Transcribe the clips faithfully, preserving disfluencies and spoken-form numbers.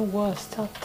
hell was that?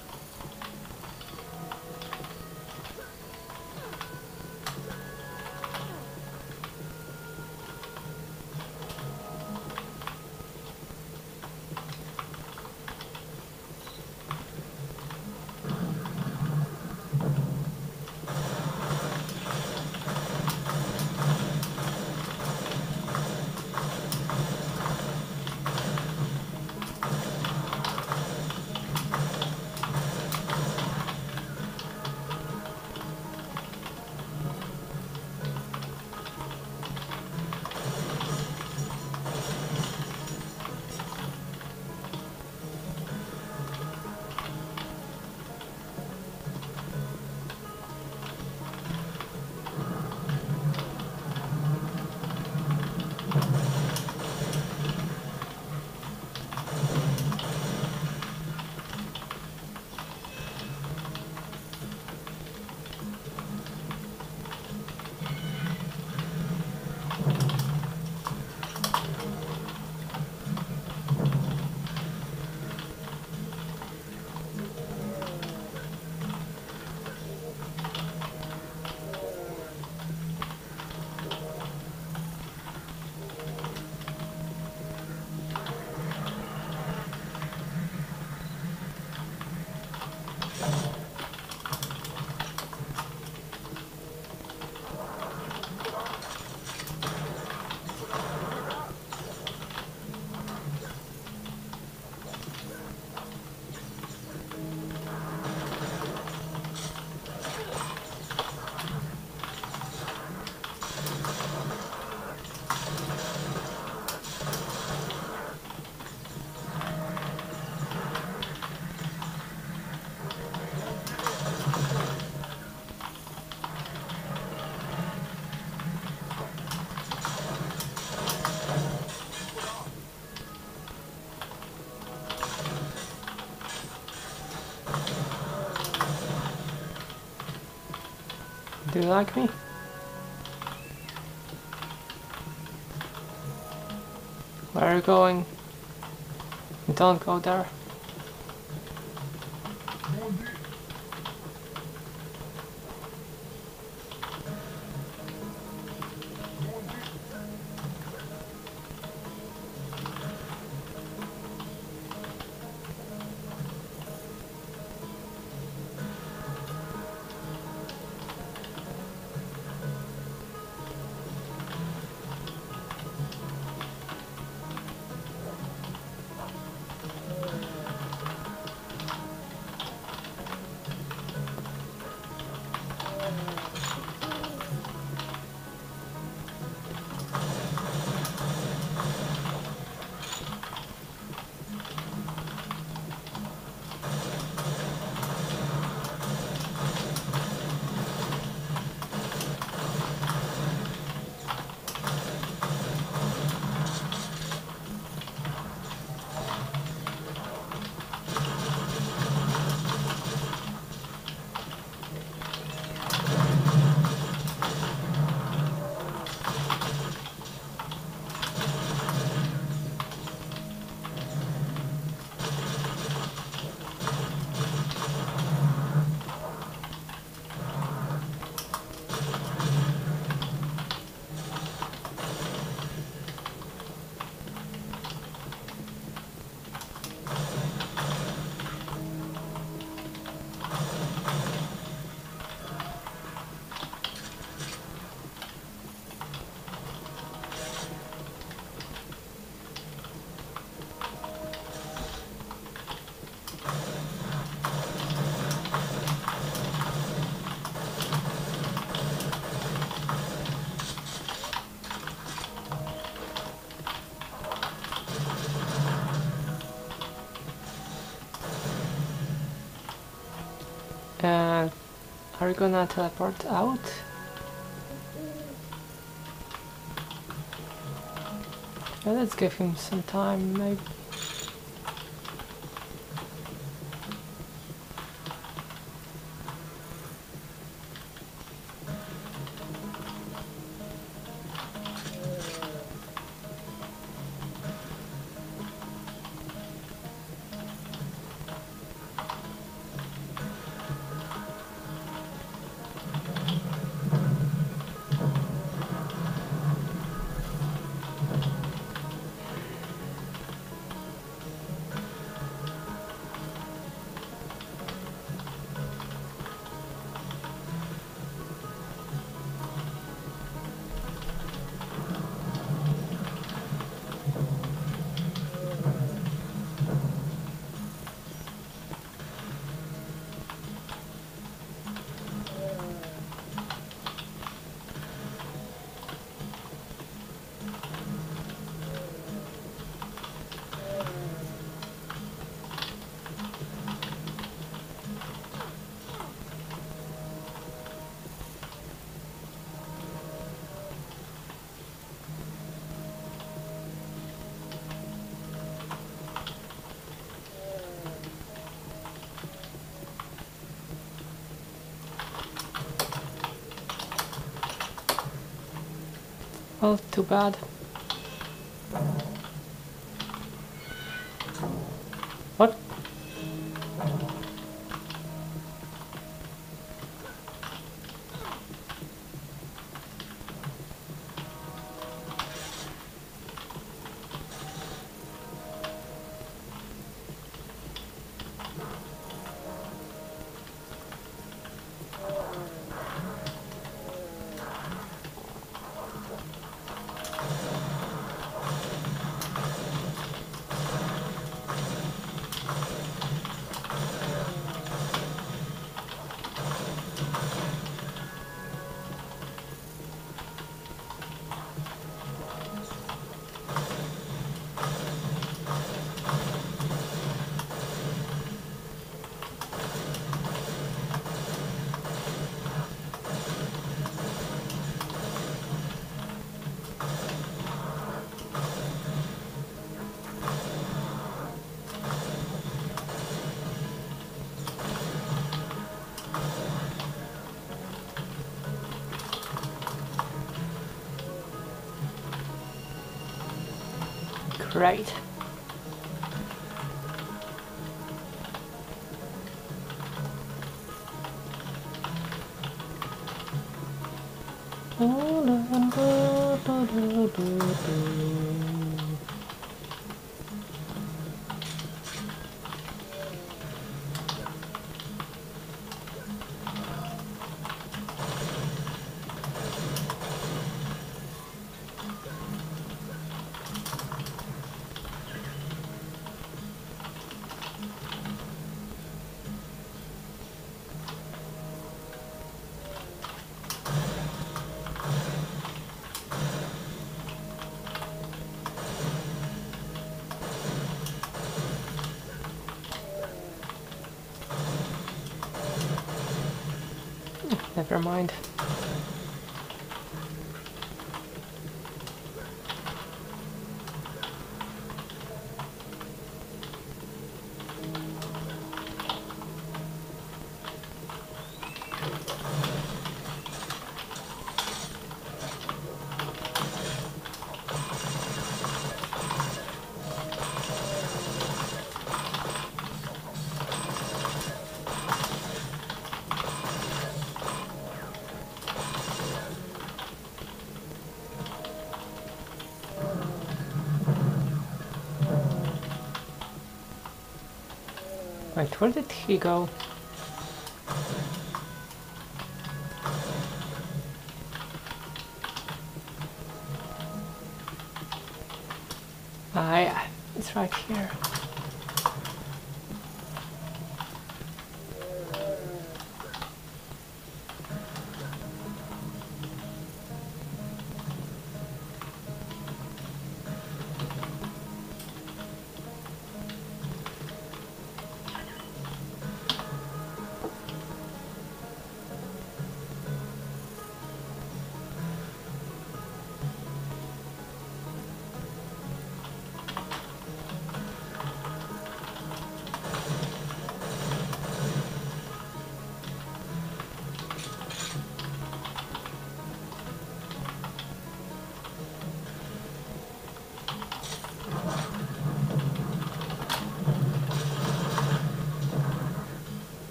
Do you like me? Where are you going? Don't go there. And are you gonna teleport out? Yeah, let's give him some time, maybe. Well, too bad. What? Great. Never mind. Wait, where did he go? Ah, yeah, it's right here.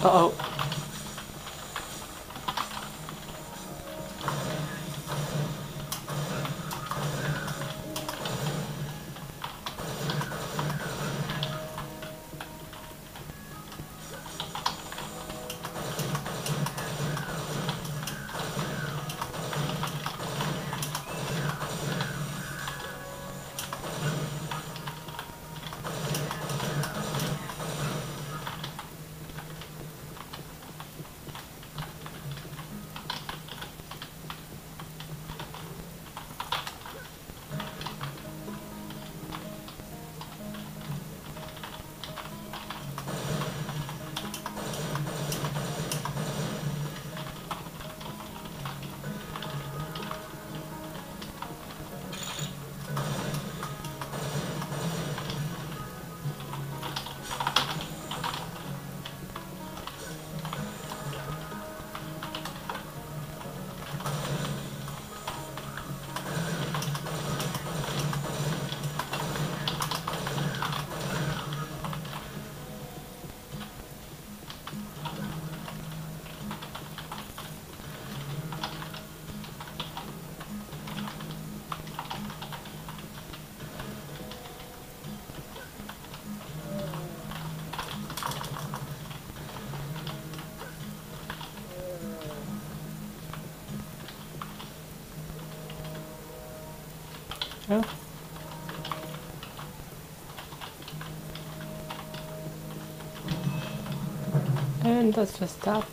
Uh-oh. Yeah. And that's just that.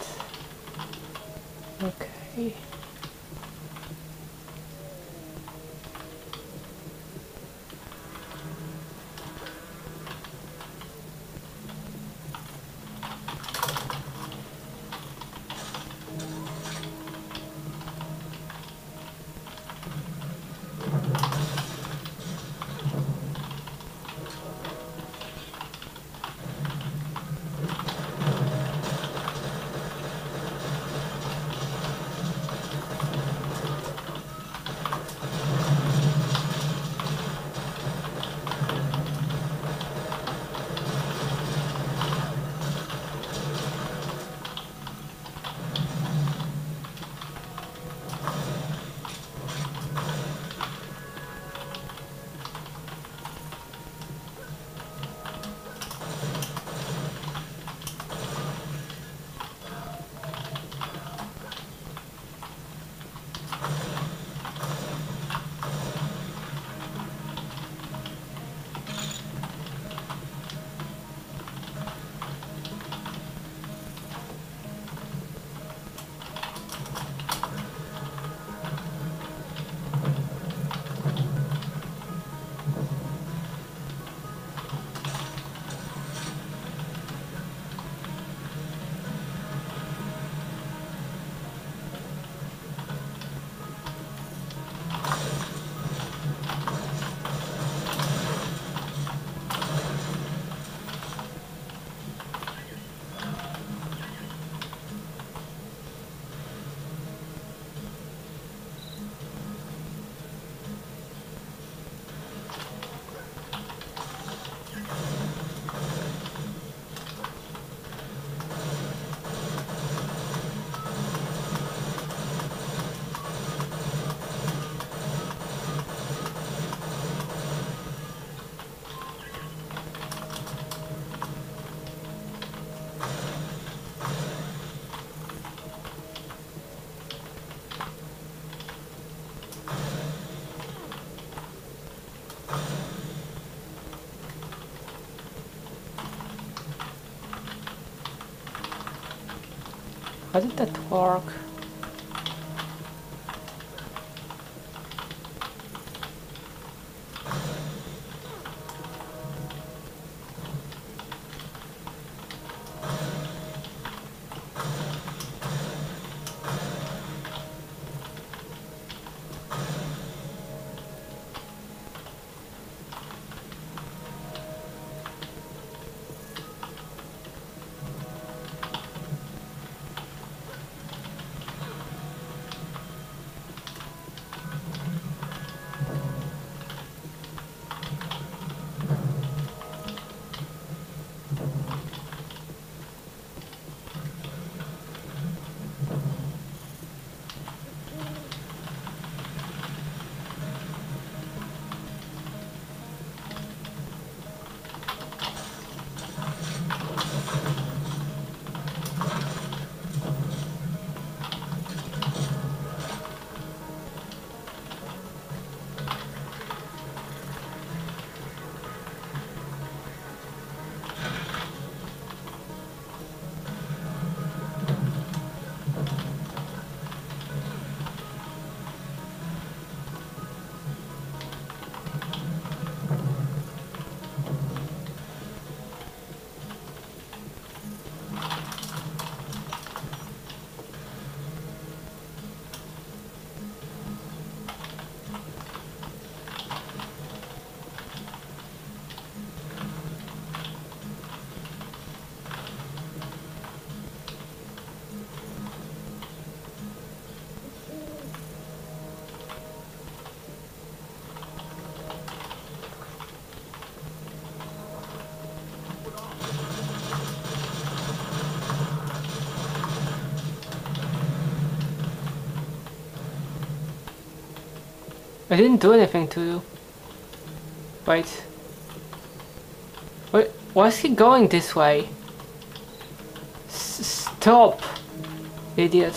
Okay. How did that work? I didn't do anything to you. Wait. Wait, why is he going this way? S stop, idiot.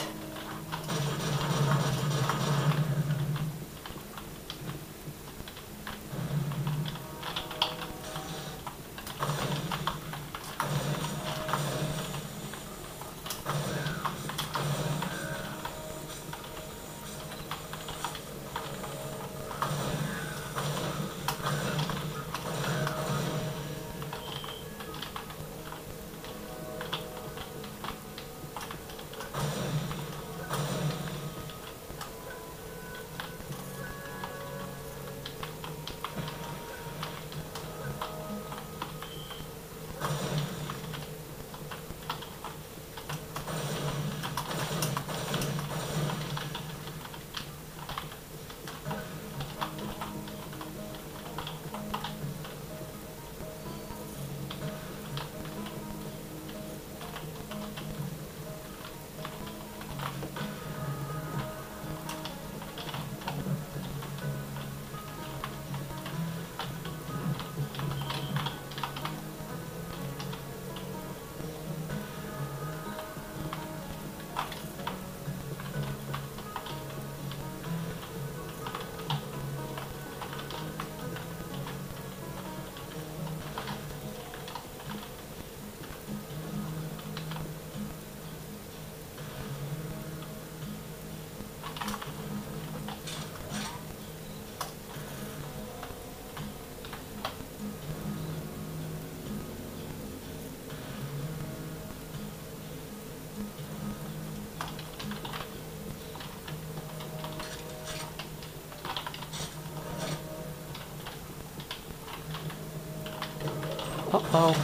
Uh-oh.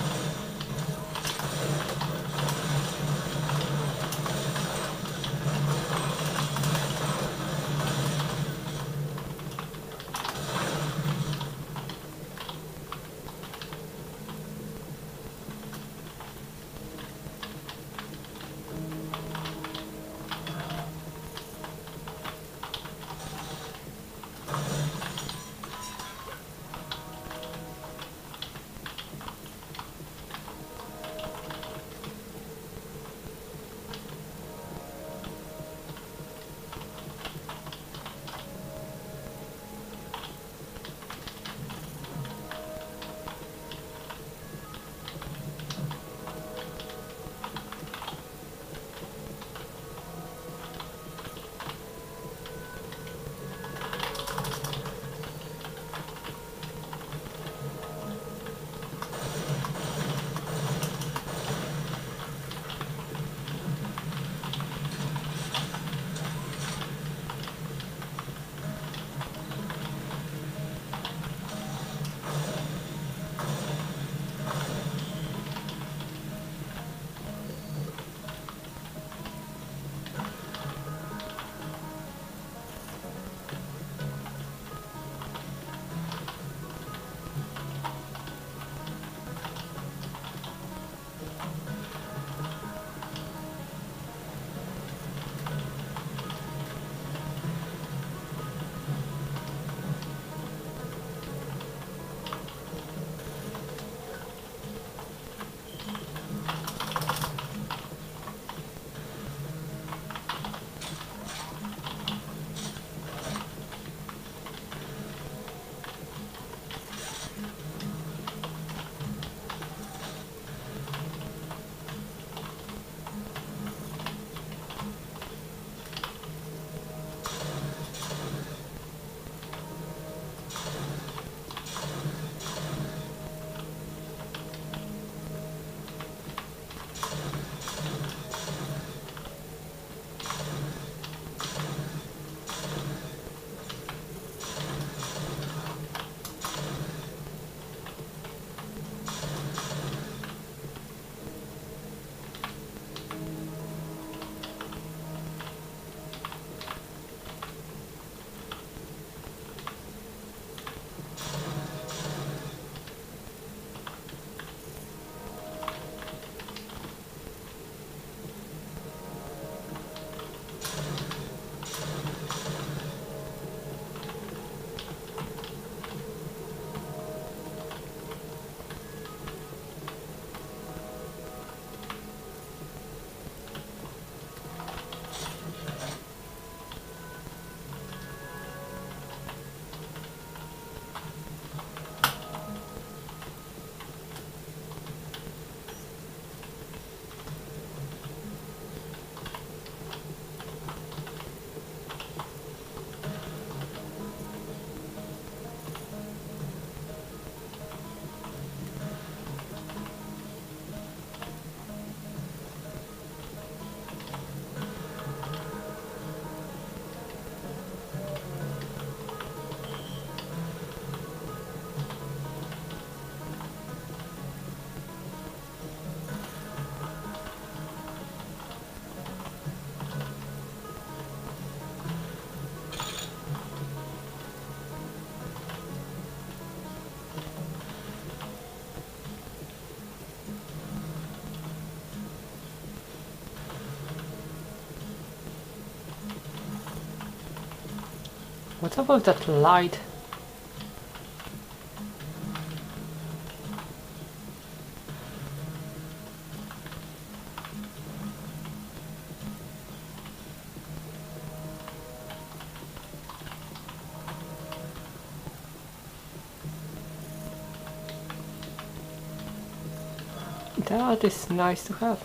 What's up with that light? That is nice to have.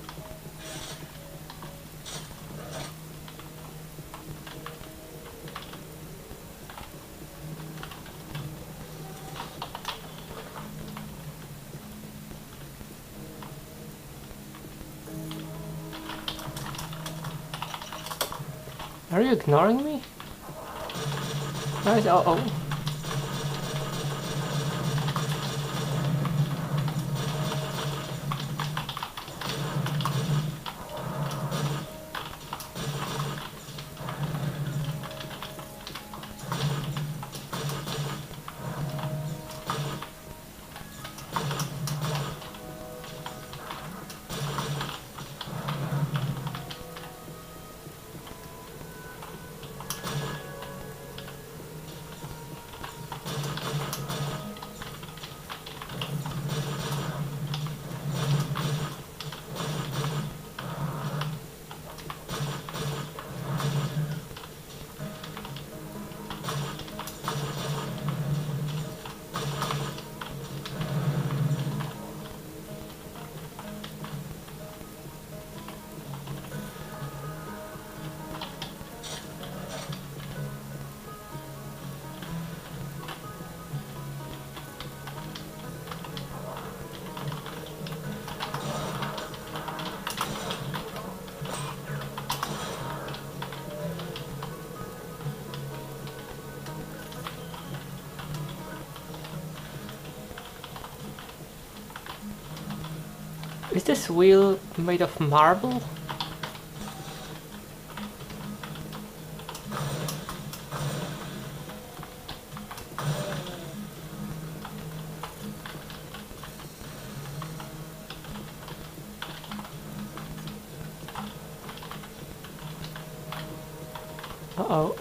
Are you ignoring me? Guys, uh oh. Is this wheel made of marble? Uh-oh.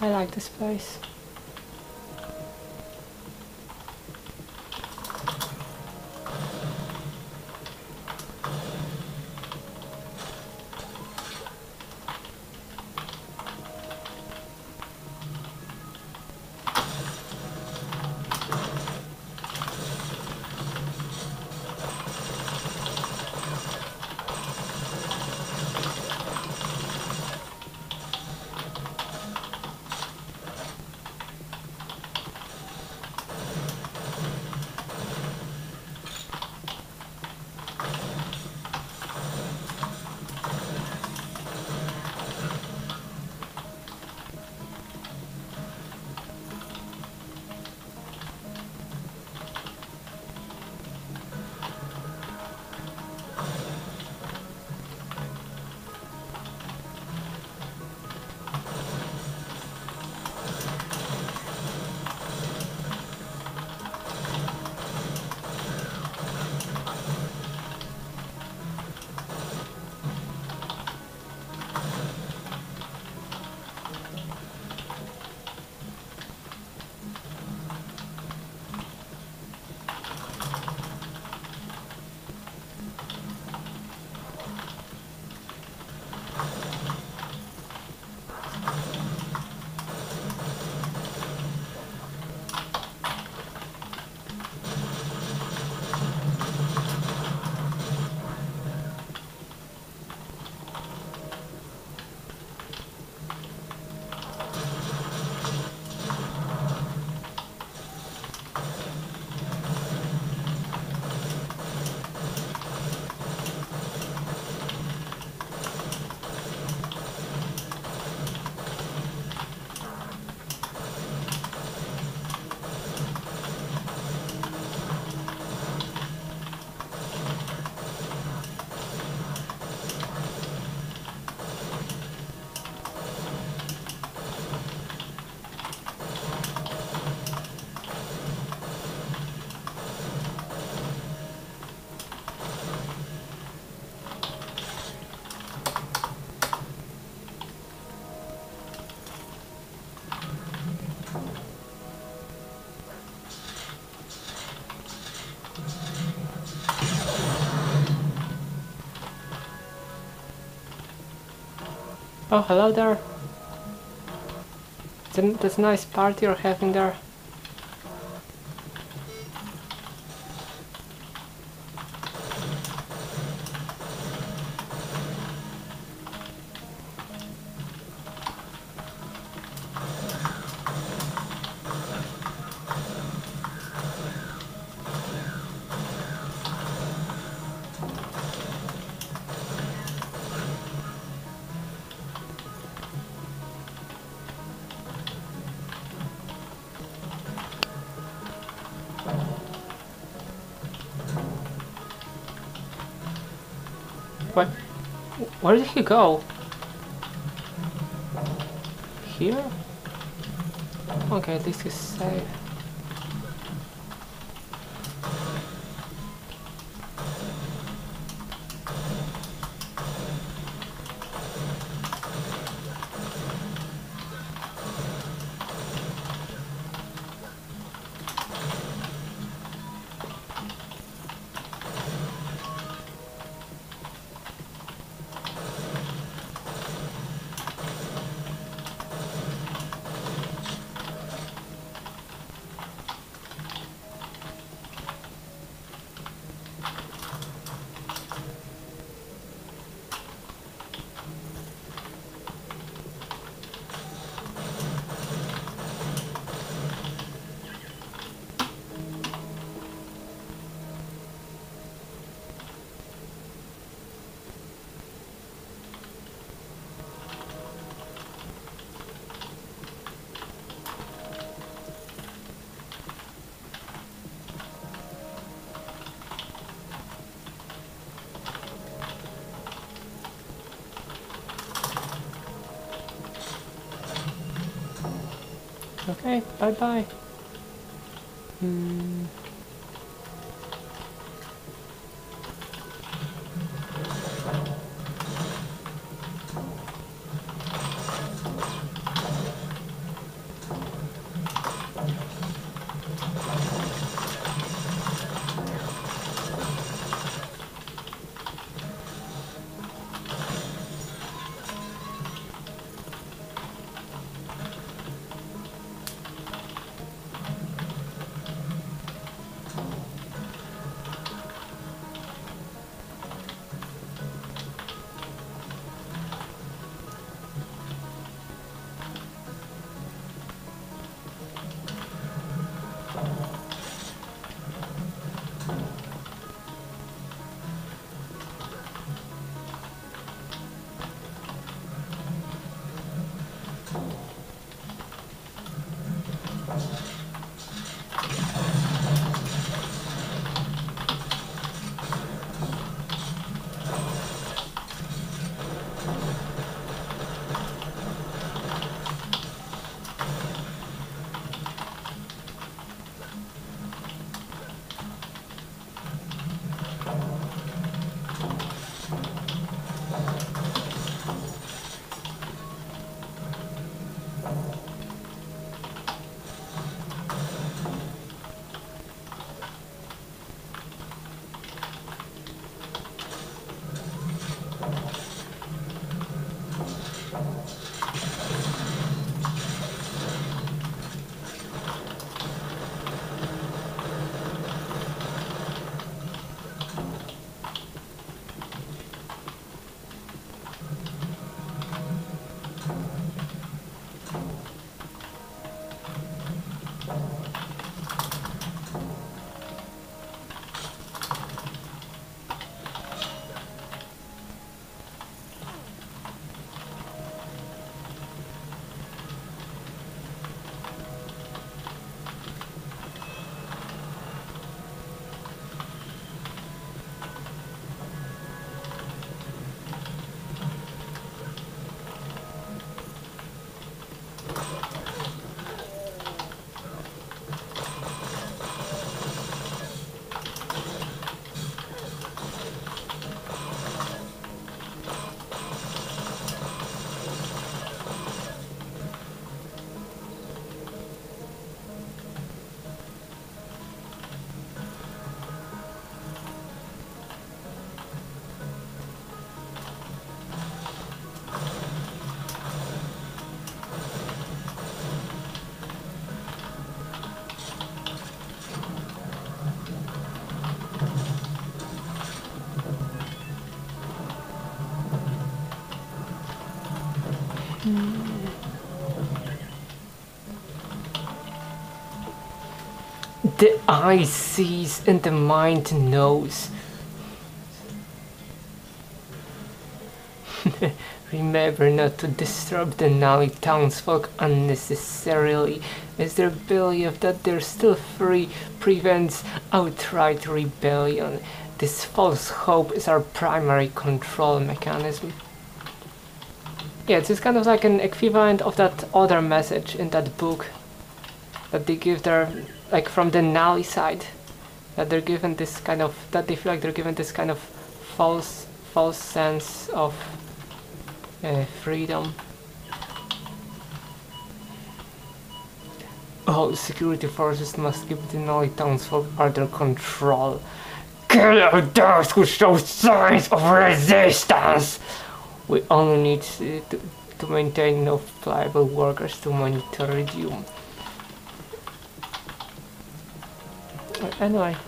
I like this place. Oh, hello there. That's a nice party you're having there. What? Where did he go? Here? Okay, this is safe. Okay, bye-bye. Hmm. The eye sees and the mind knows. Remember not to disturb the Nali townsfolk unnecessarily, as their belief that they're still free prevents outright rebellion. This false hope is our primary control mechanism. Yeah, it's kind of like an equivalent of that other message in that book that they give their, like from the Nali side, that they're given this kind of, that they feel like they're given this kind of false, false sense of uh, freedom. All security forces must keep the Nali townsfolk under control. Kill out those who show signs of resistance! We only need to, to, to maintain enough pliable workers to monitor Ridium. Anyway.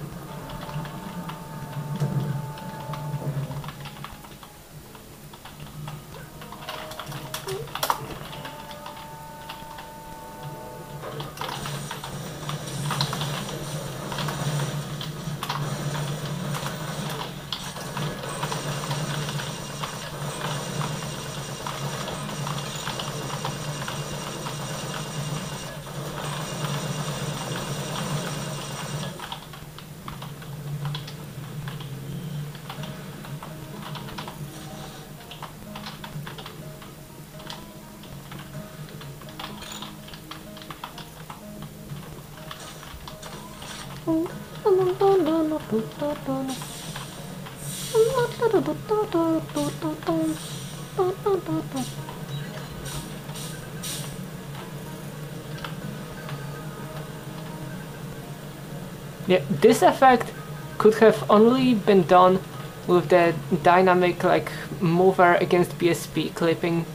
Yeah, this effect could have only been done with the dynamic like mover against B S P clipping.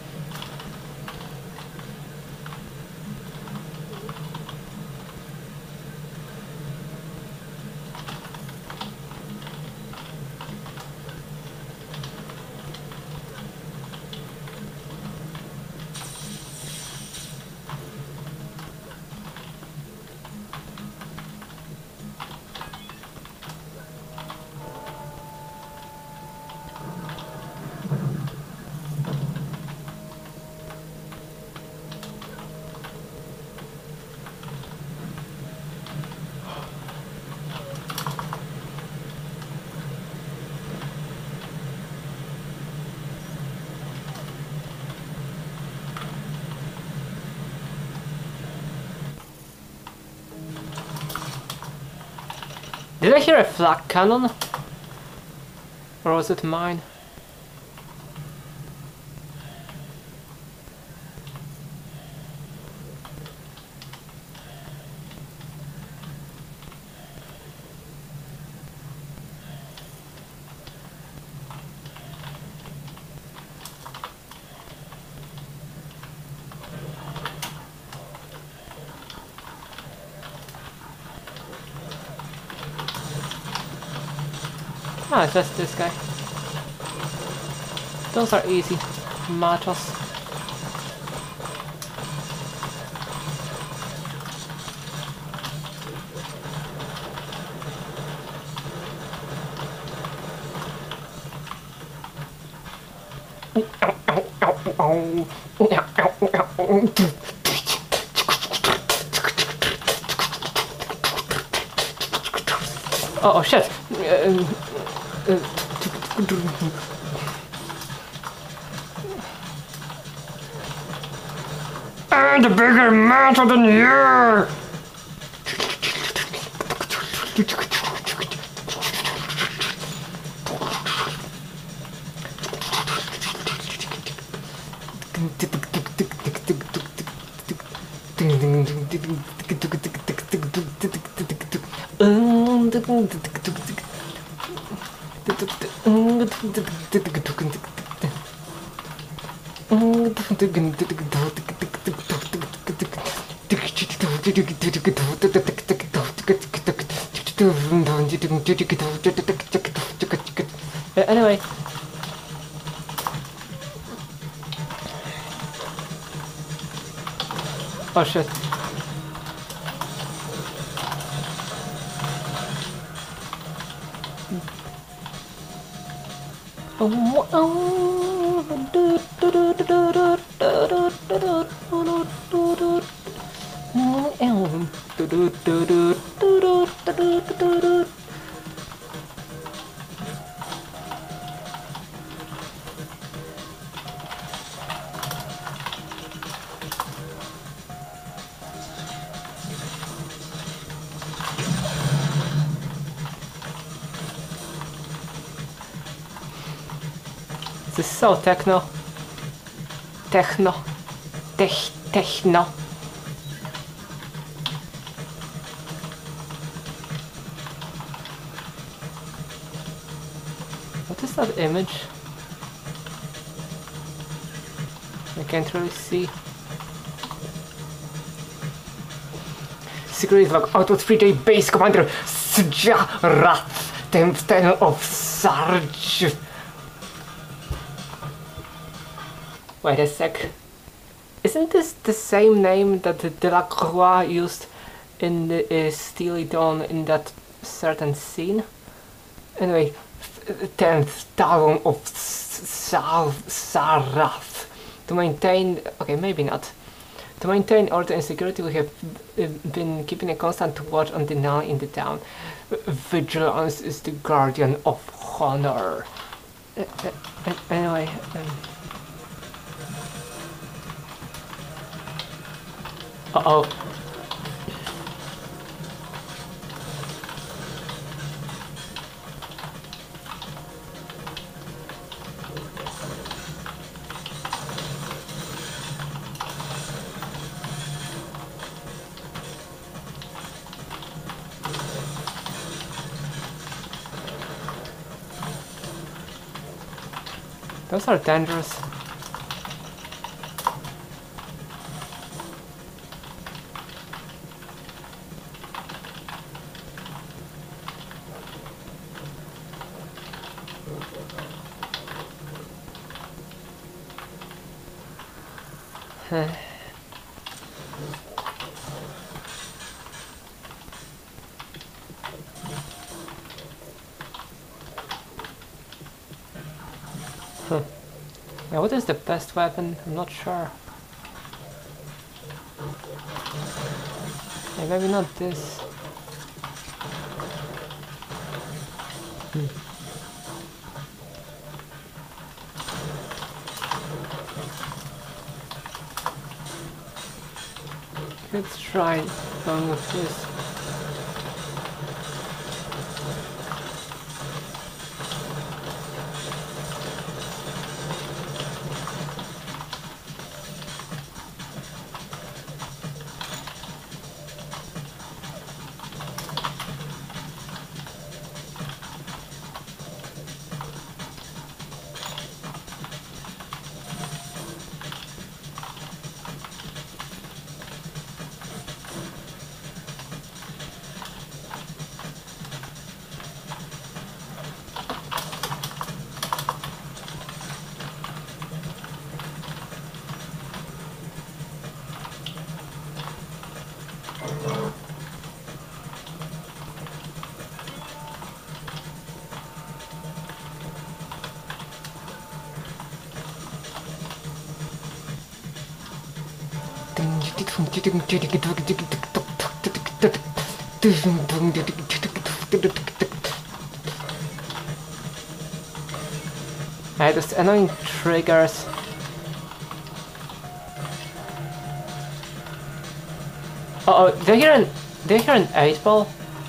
Did I hear a flak cannon? Or was it mine? Ah, it's just this guy. Those are easy. Machos. Oh, oh shit! Uh, uh, and a bigger mantle than you! Anyway. Oh shit. Oh, oh, do, do, do, do, do, do, do, do, do, do, do, do. This is so techno. Techno. Tech, techno. What is that image? I can't really see. Secret log out of three J base commander Sjarath, tenth Lieutenant of Sarge. Wait a sec. Isn't this the same name that Delacroix used in the uh, Steely Dawn in that certain scene? Anyway, tenth Talon of Sarath. To maintain... okay, maybe not. To maintain order and security, we have uh, been keeping a constant watch on the nun in the town. Vigilance is the guardian of honor. Uh, uh, anyway... Um, Uh-oh. Those are dangerous. Huh. Huh. Now, what is the best weapon? I'm not sure. Yeah, maybe not this. Hmm. Let's try going with this. I just annoying triggers. Uh oh, they hear an they hear an eight ball.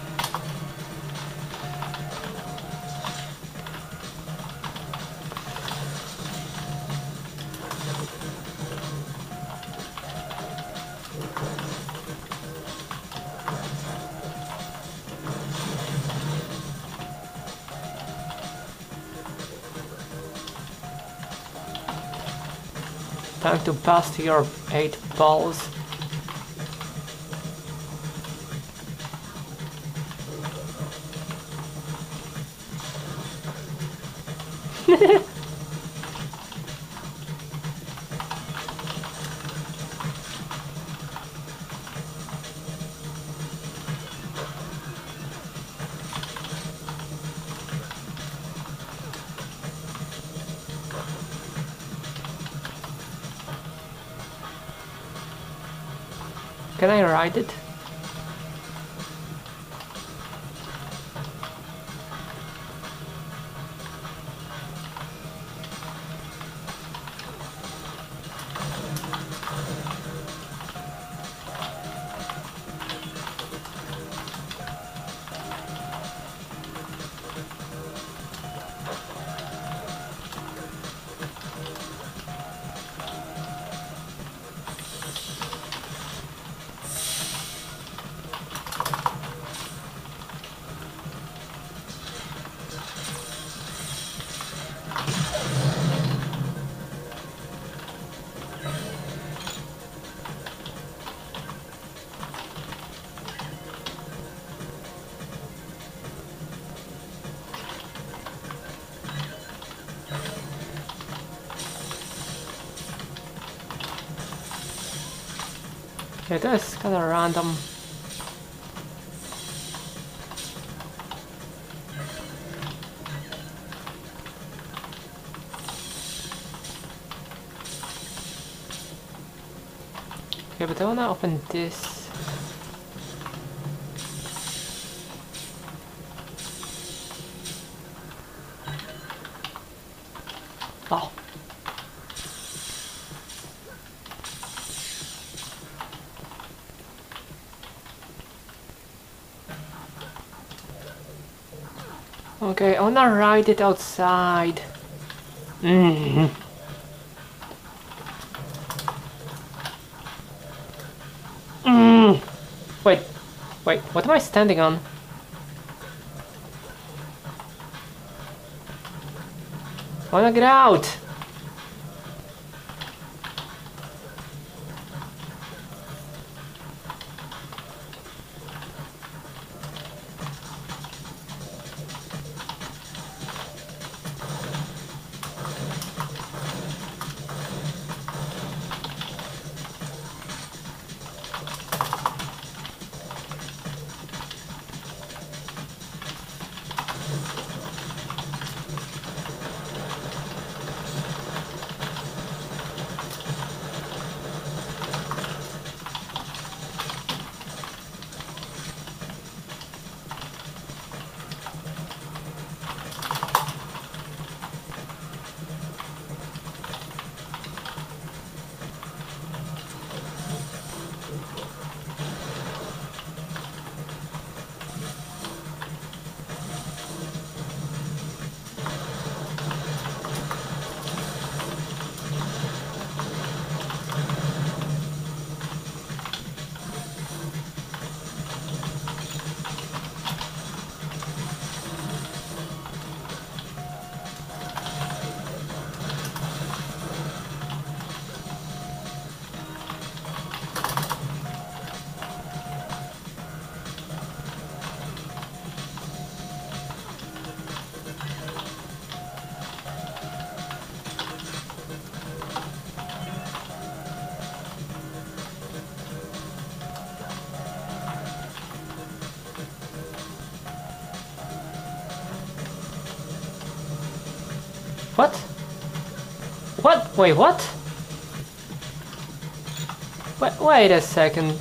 Time to bust your eight balls. Can I ride it? Yeah, that's kind of random. Okay, but I wanna open this. Oh. Okay, I wanna ride it outside. Mm-hmm. Mm. Wait, wait, what am I standing on? I wanna get out! What? What? Wait, what? Wait, wait a second.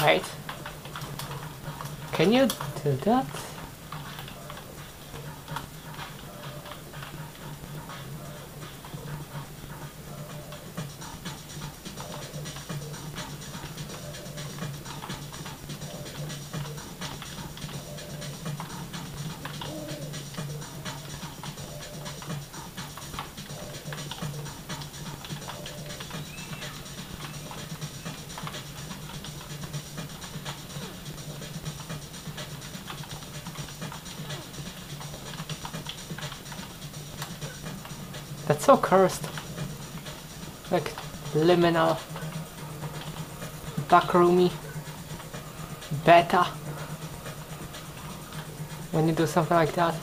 Wait. Can you do that? That's so cursed. Like liminal, backroomy, beta. When you do something like that.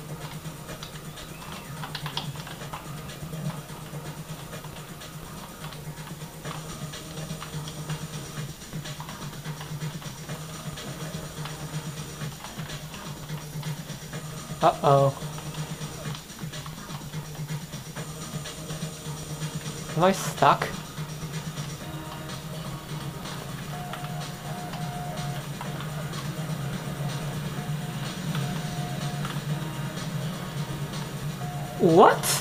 Uh-oh. Am I stuck? What?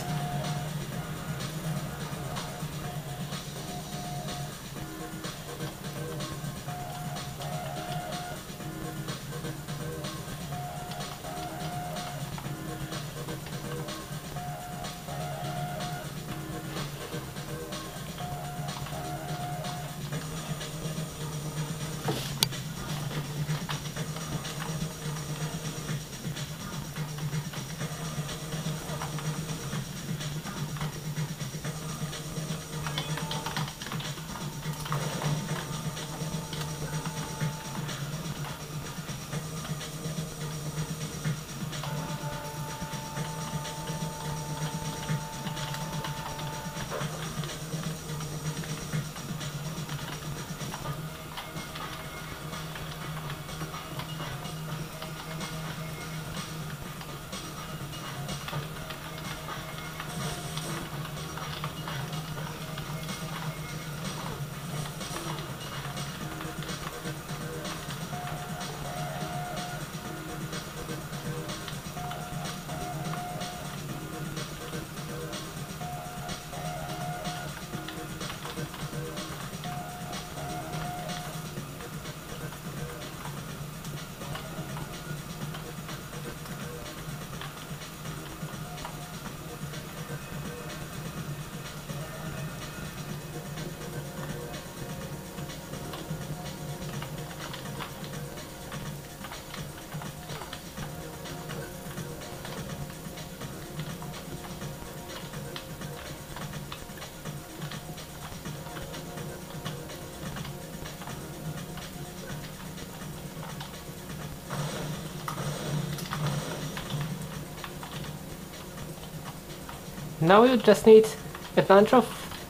Now you just need a bunch of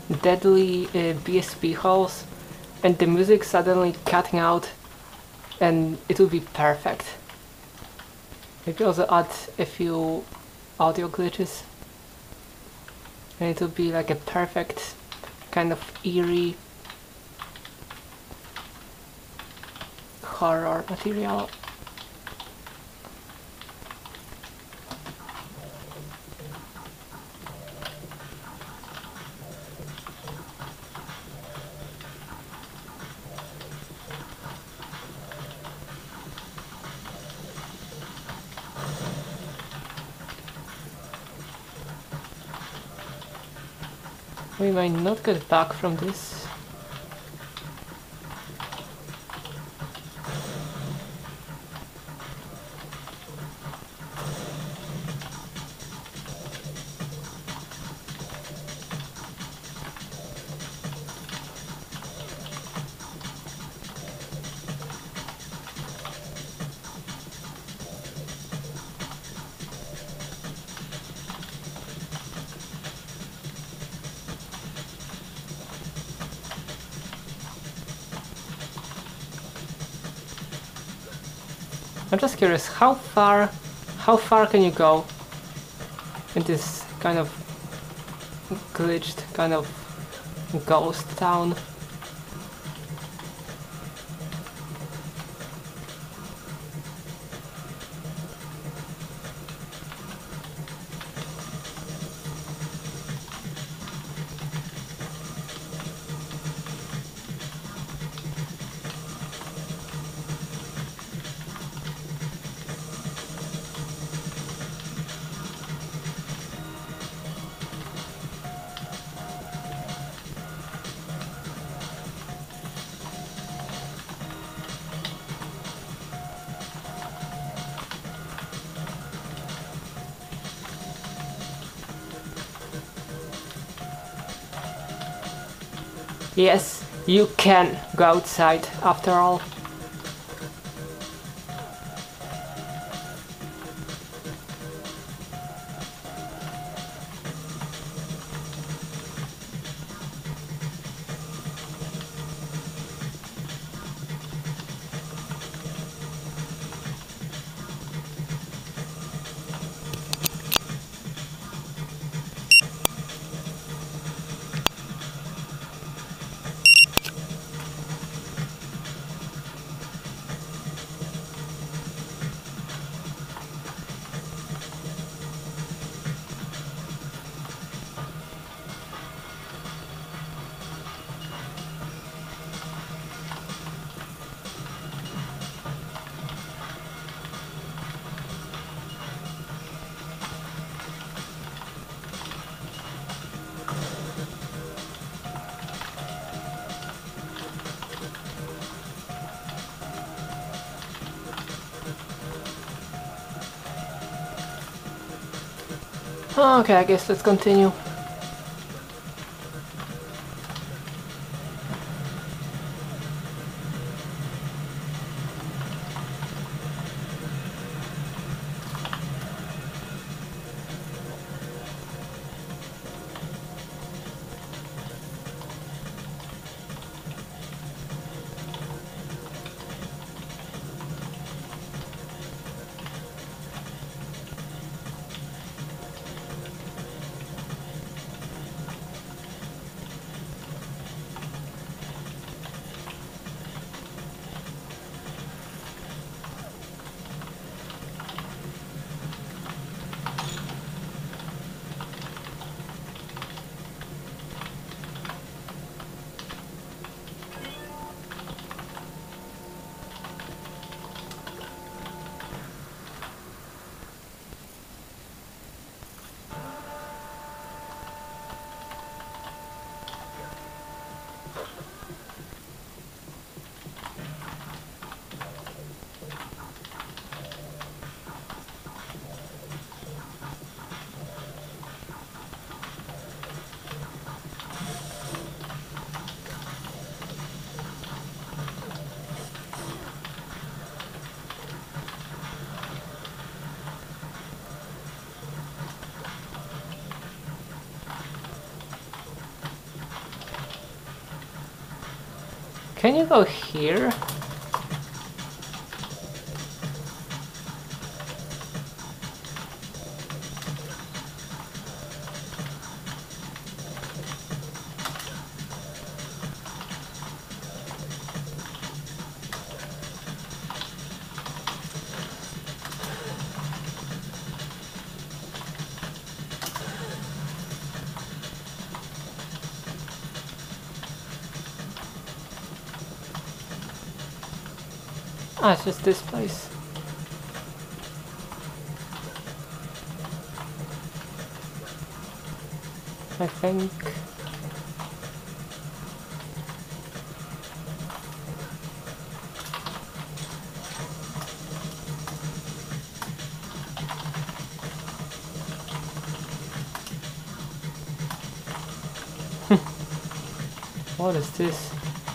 deadly uh, B S P holes and the music suddenly cutting out and it will be perfect. Maybe also add a few audio glitches and it will be like a perfect kind of eerie horror material. We might not get back from this. I'm just curious, how far, how far can you go in this kind of glitched kind of ghost town? Yes, you can go outside after all. Okay, I guess let's continue. Can you go here? Ah, it's just this place. I think. What is this?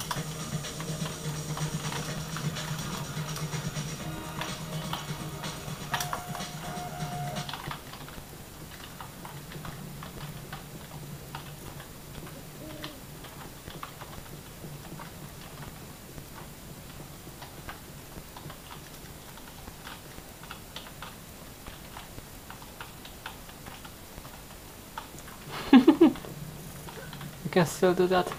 You can still do that.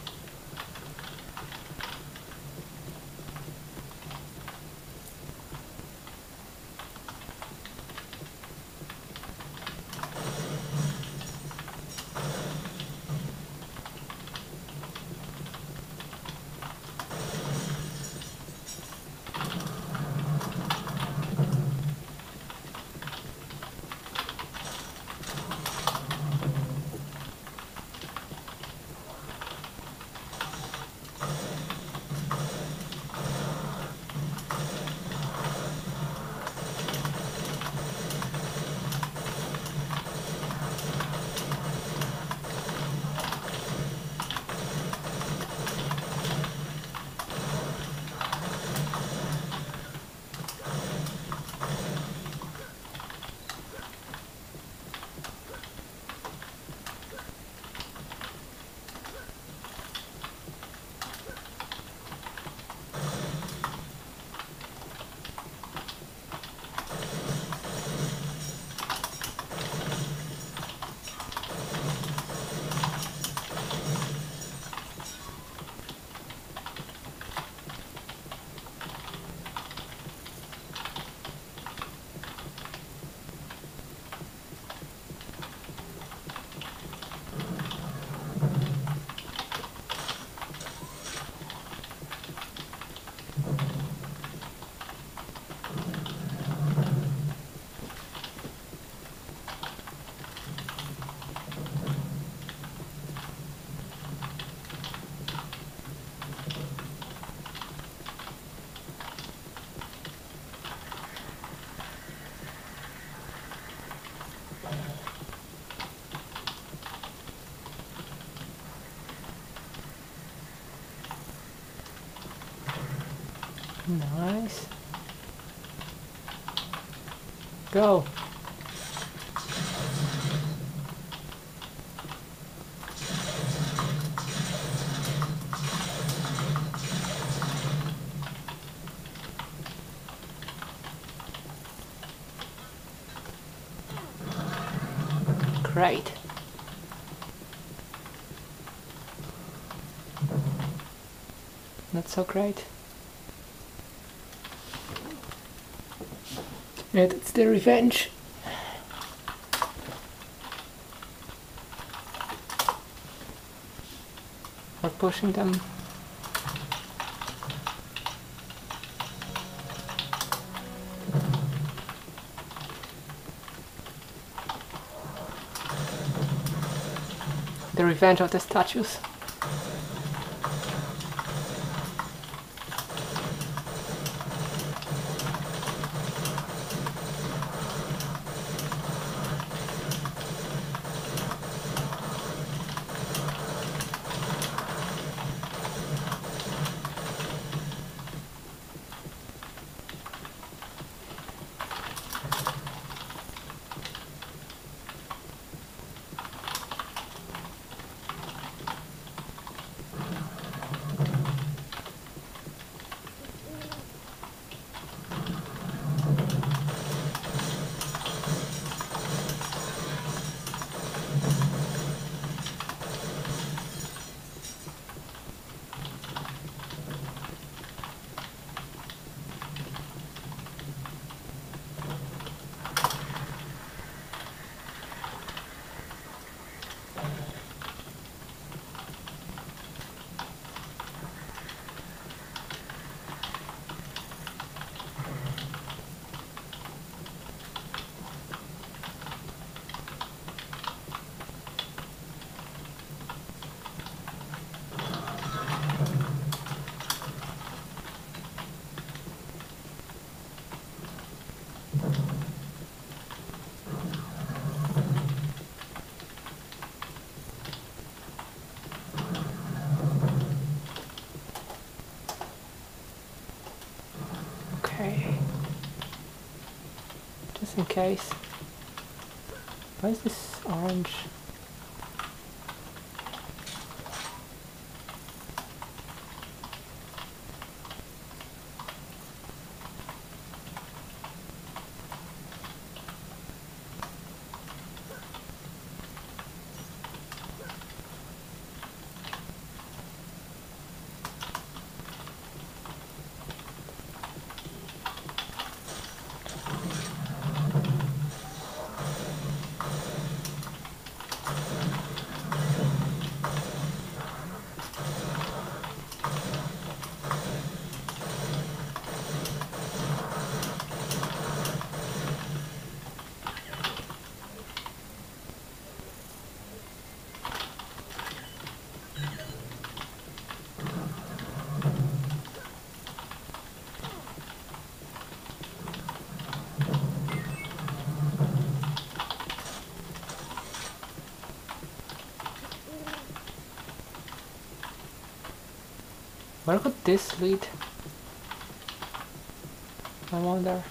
Nice. Go. Great. Not so great. Yeah, that's the revenge. For pushing them. The revenge of the statues. Okay. Just in case. Why is this orange? Where could this lead? I wonder.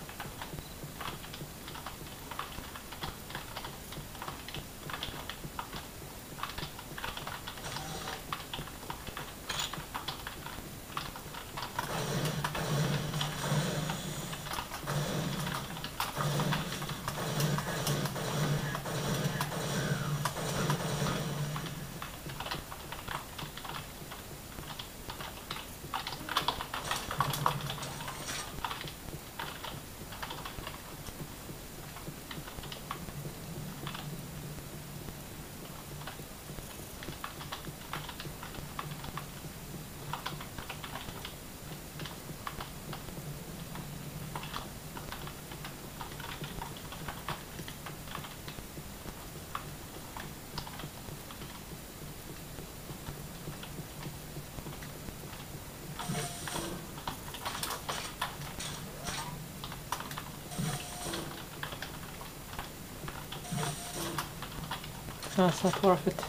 No, it's not worth it.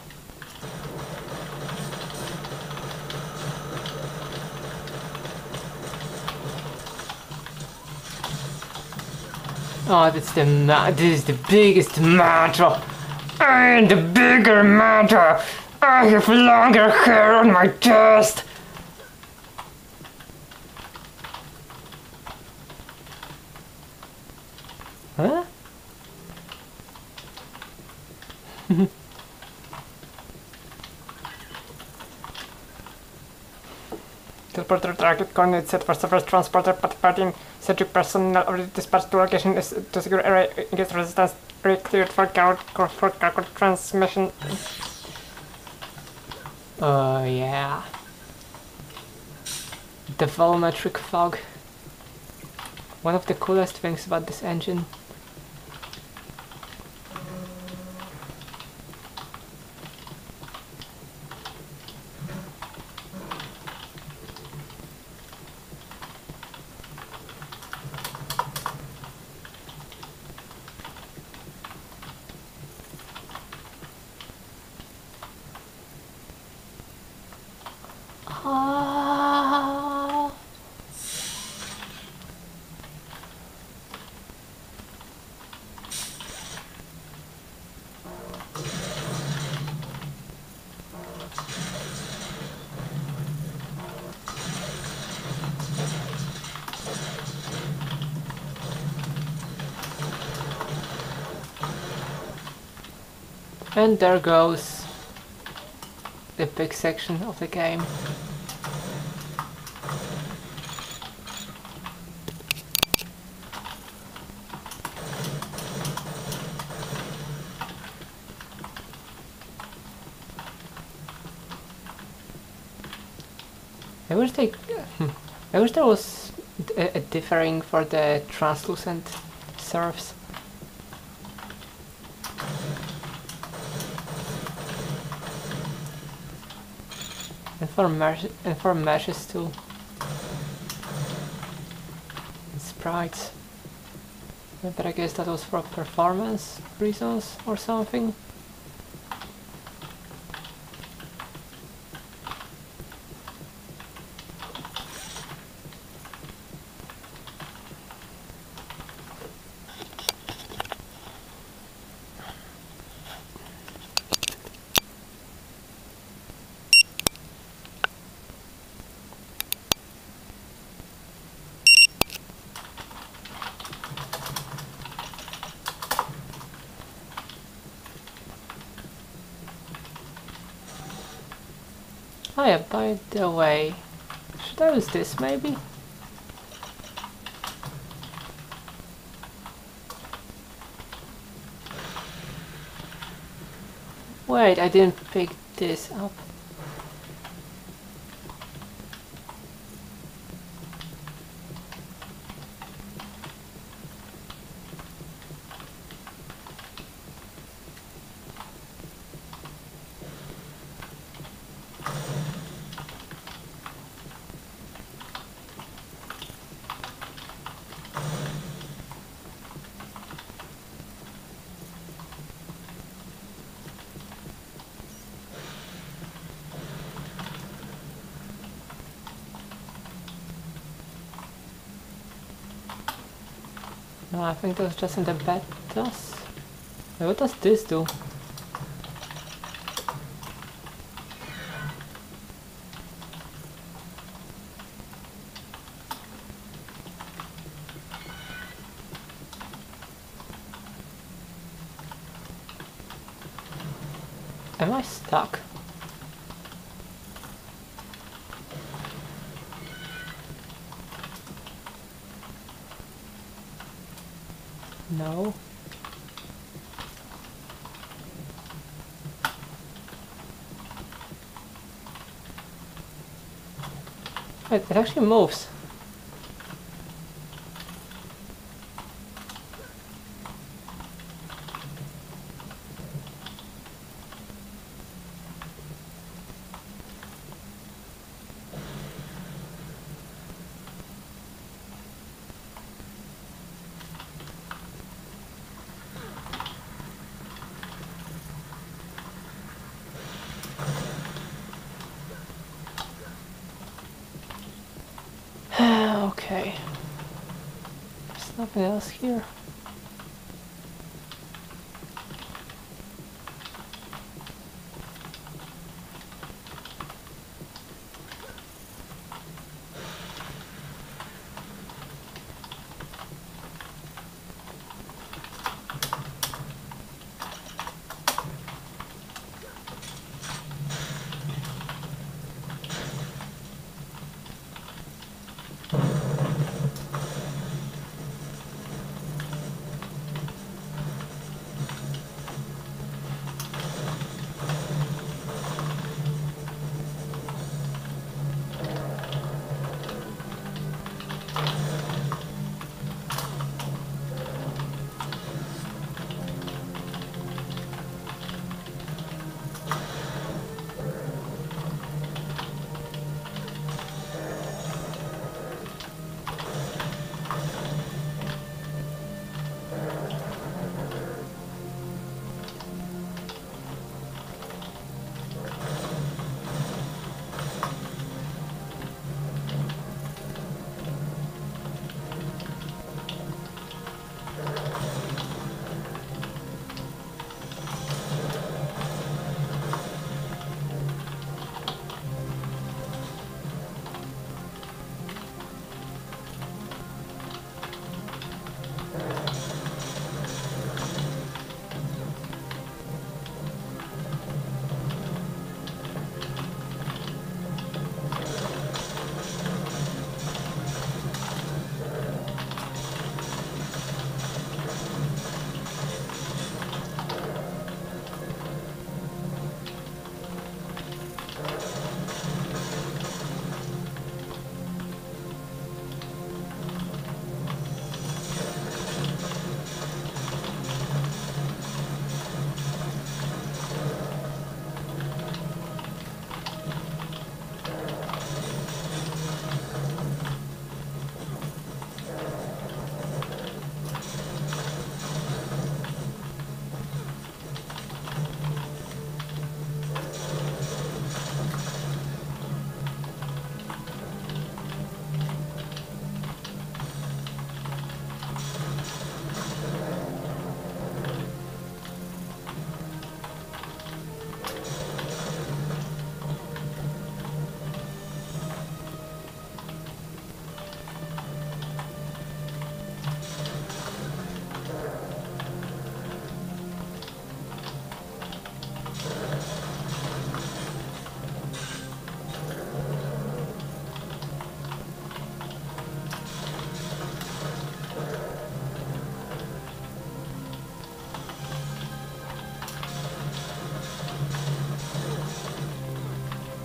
Oh, that's the ma- this is the biggest matter. And the bigger matter. I have longer hair on my chest. Huh? Teleporter target coordinates set for surface transporter participating Cedric personnel already dispatched to location is to secure area against resistance area cleared for cargo for cargo transmission. Oh yeah. The volumetric fog. One of the coolest things about this engine. Ah. And there goes the big section of the game. I wish they, I wish there was a, a differing for the translucent surfs. And for mesh and for meshes too. And sprites. But I guess that was for performance reasons or something. Oh yeah, by the way, should I use this maybe? Wait, I didn't pick this up. No, I think that was just in the betas. Wait, what does this do? Am I stuck? No. Wait, it actually moves. Okay. There's nothing else here.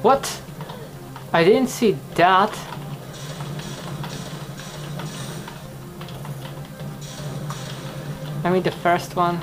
What? I didn't see that. I mean the first one.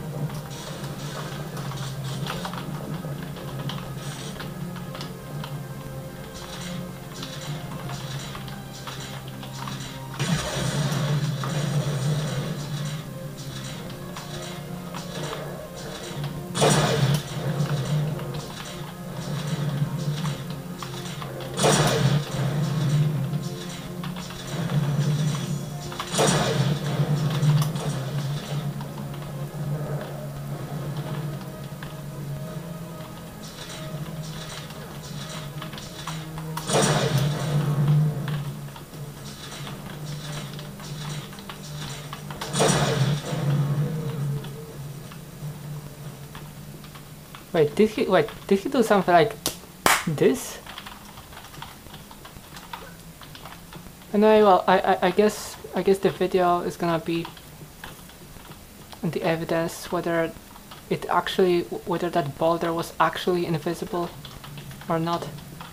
Wait, did he wait, did he do something like this? Anyway, well, I, I, I guess I guess the video is gonna be the evidence whether it actually whether that boulder was actually invisible or not.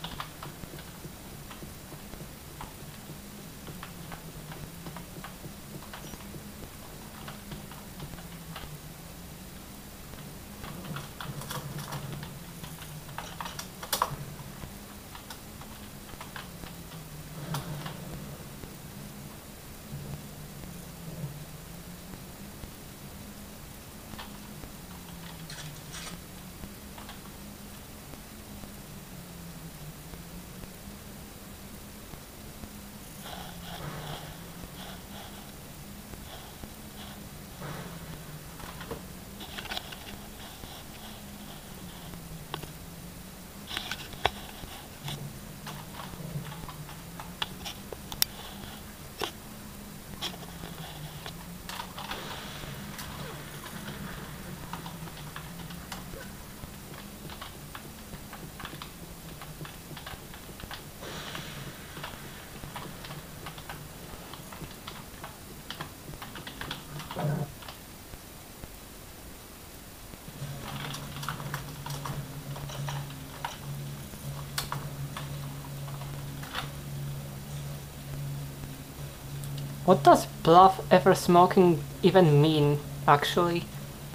What does bluff ever smoking even mean, actually?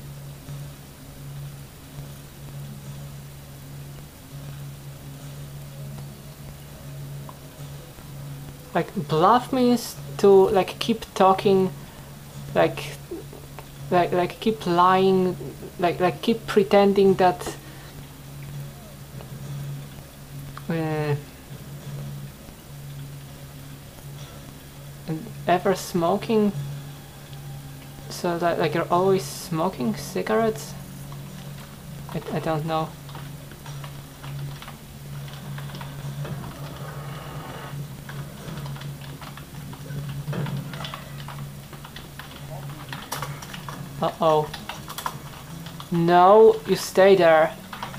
Like, bluff means to, like, keep talking, like, like, like, keep lying, like, like, keep pretending that, uh, ever smoking, so that like you're always smoking cigarettes. I, I don't know. Uh-oh. No, you stay there.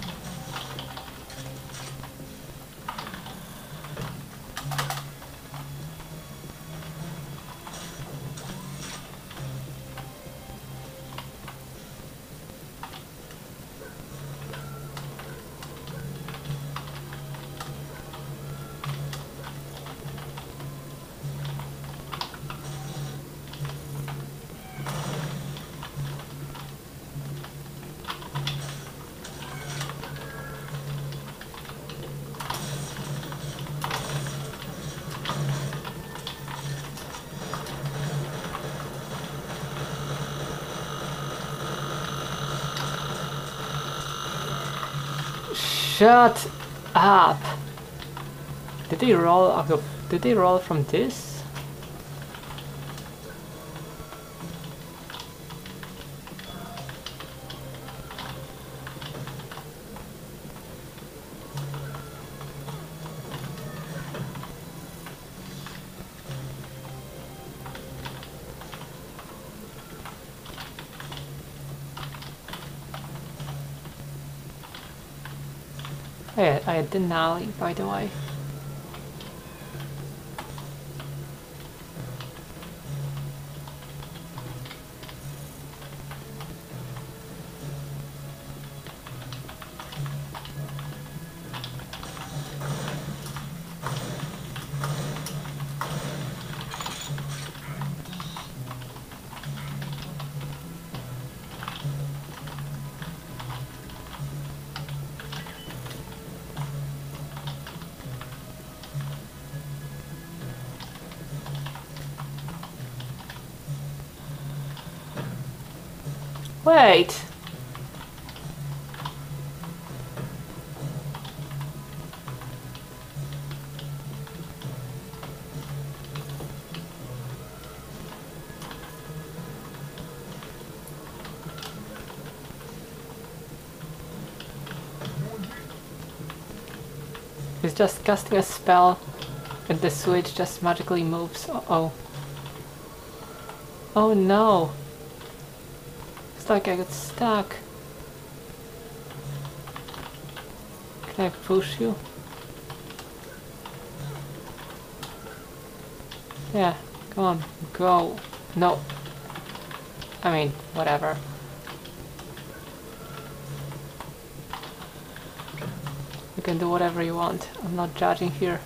Shut up! Did they roll out of? Did they roll from this? Hey, I had Denali, by the way. Wait! He's just casting a spell and the switch just magically moves. Uh oh. Oh no! It's like I got stuck. Can I push you? Yeah, come on, go. No. I mean, whatever. You can do whatever you want. I'm not judging here.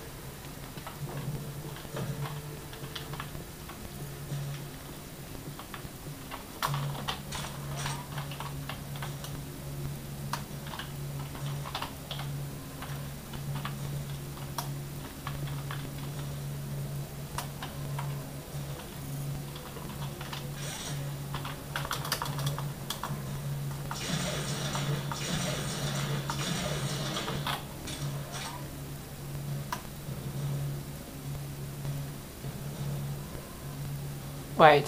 Wait.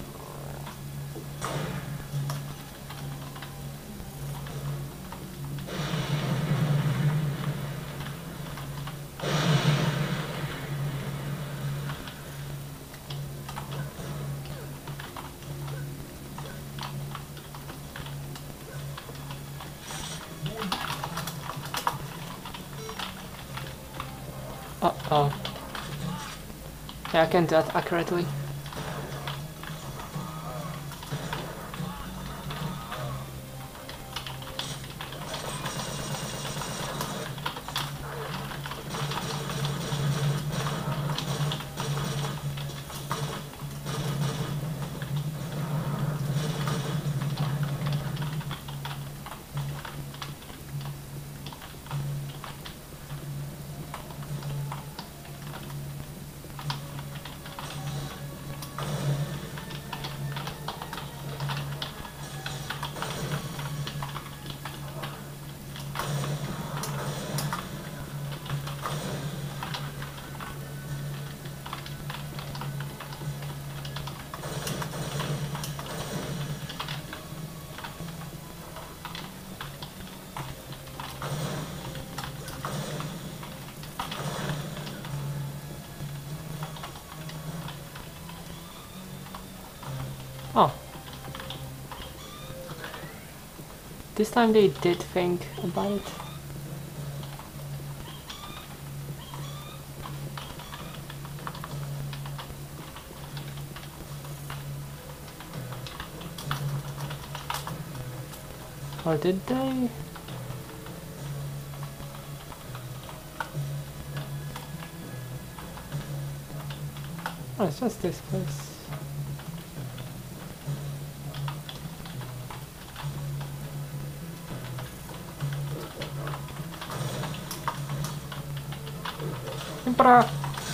Uh-oh. Yeah, I can do that accurately. Oh. This time they did think about it. Or did they? Oh, it's just this place. Emperor!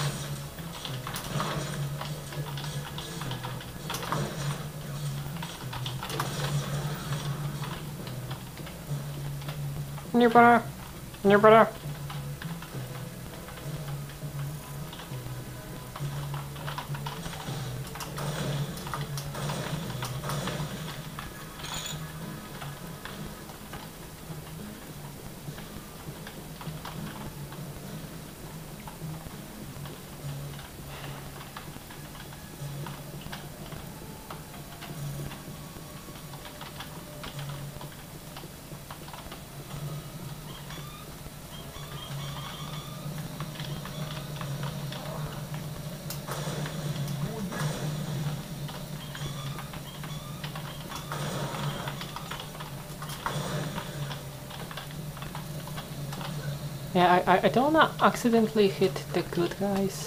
Emperor! Emperor! Yeah, I, I don't wanna accidentally hit the good guys.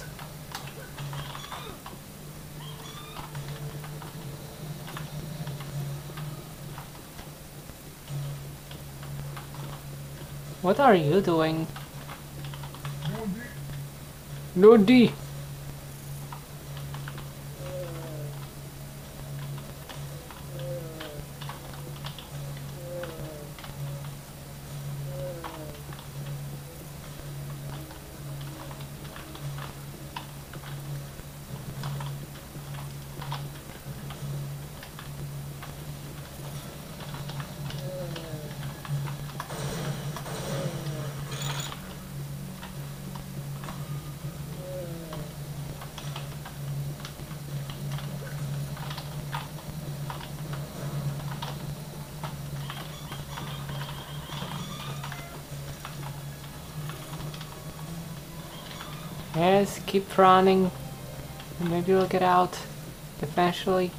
What are you doing? Lodi! Yes, keep running. Maybe we'll get out eventually.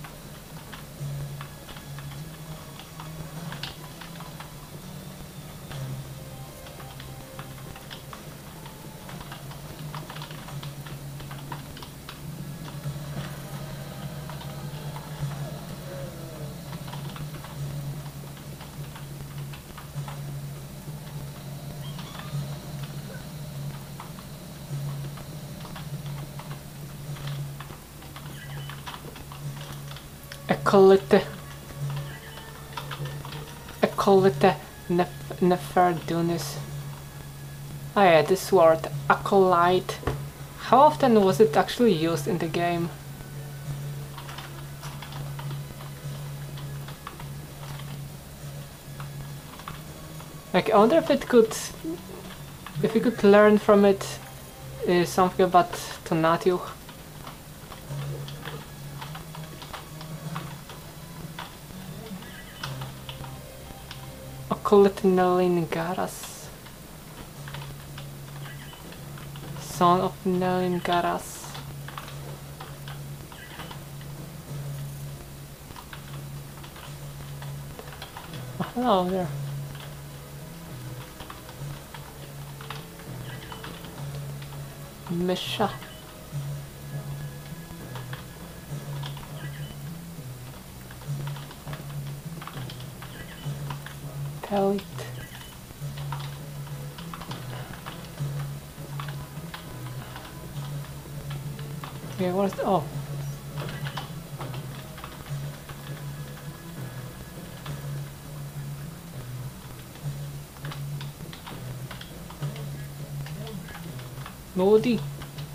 Ecolite. Ecolite Nef Neferdunis. Oh yeah, this word, acolyte. How often was it actually used in the game? Like, I wonder if it could, if we could learn from it uh, something about Tonatiuh. Ocolite Nelingaras. Son of Nelingaras. Oh, hello there. Misha. Pellet. Okay, what is the, oh. Lodi.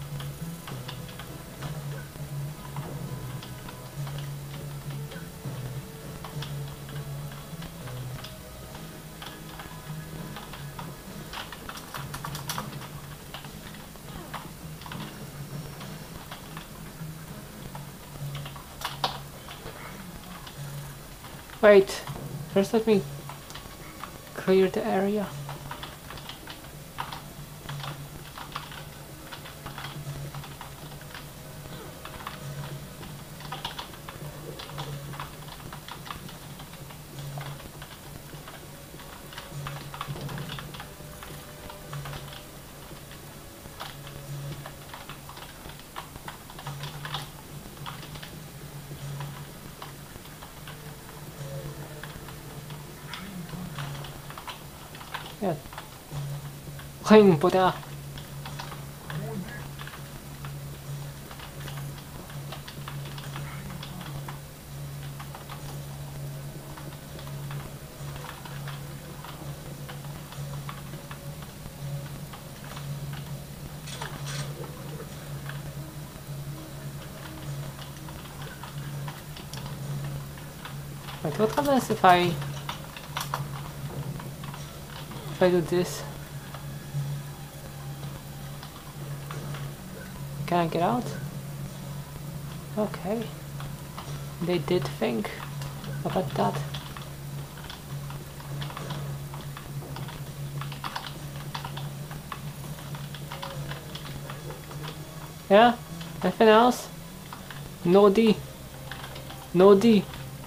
Wait, first let me clear the area. Yeah. Clean Buddha. Wait, what happens if I if I do this? Can I get out? Okay. They did think about that. Yeah? Anything else? No D. No D.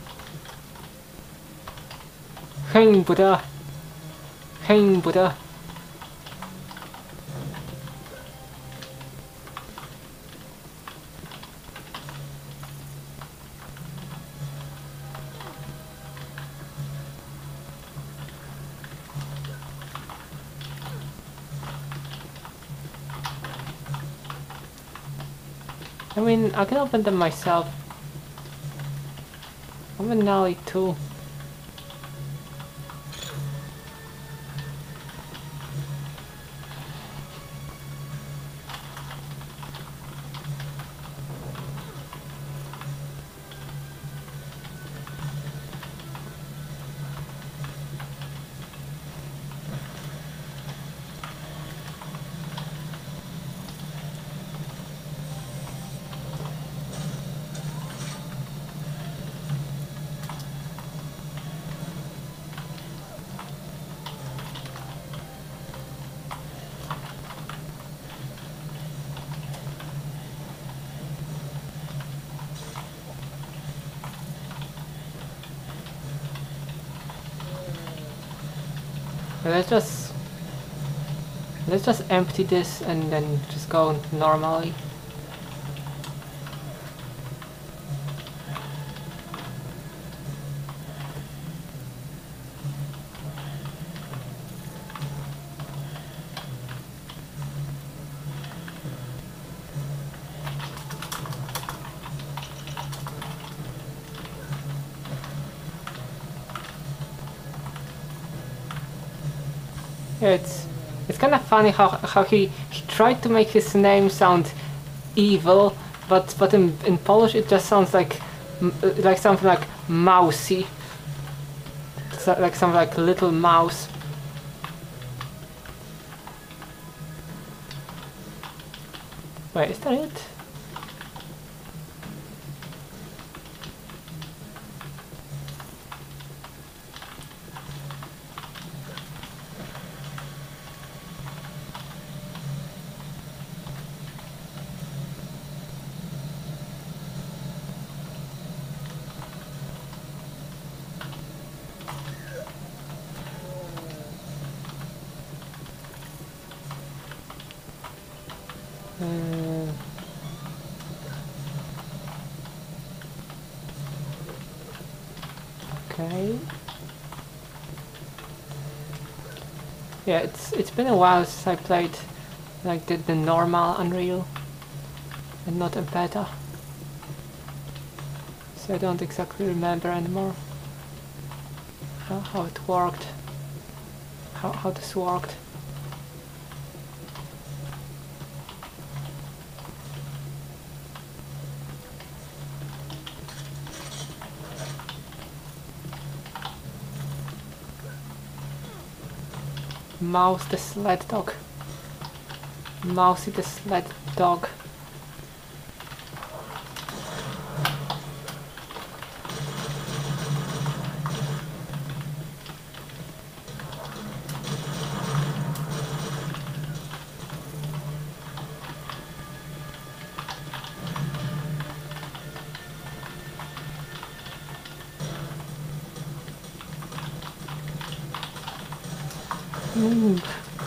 Hang Buddha. Hang Buddha. I mean, I can open them myself. I'm an alley too. Let's just let's just empty this and then just go normally. It's it's kind of funny how how he, he tried to make his name sound evil, but but in in Polish it just sounds like like something like mousy, so, like something like little mouse. Wait, is that it? Uh, okay. Yeah, it's it's been a while since I played like the, the normal Unreal and not a beta, so I don't exactly remember anymore how, how it worked, how how this worked. Mouse the sled dog. Mousy the sled dog. Mm.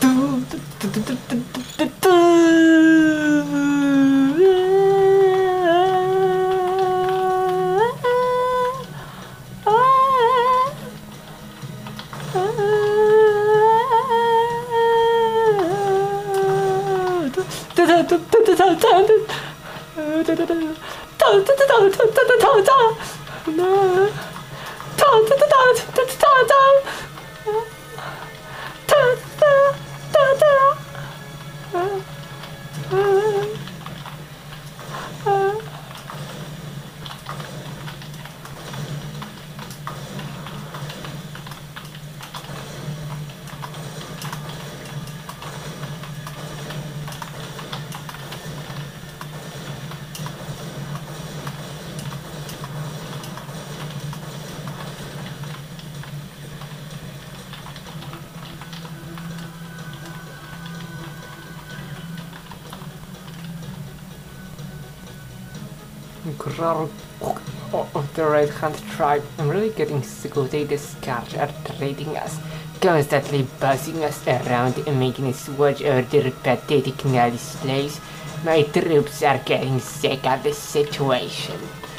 Of the Red Hand tribe. I'm really getting sick of they discards are trading us, constantly buzzing us around and making us watch over their pathetic gnarly slaves. My troops are getting sick of the situation.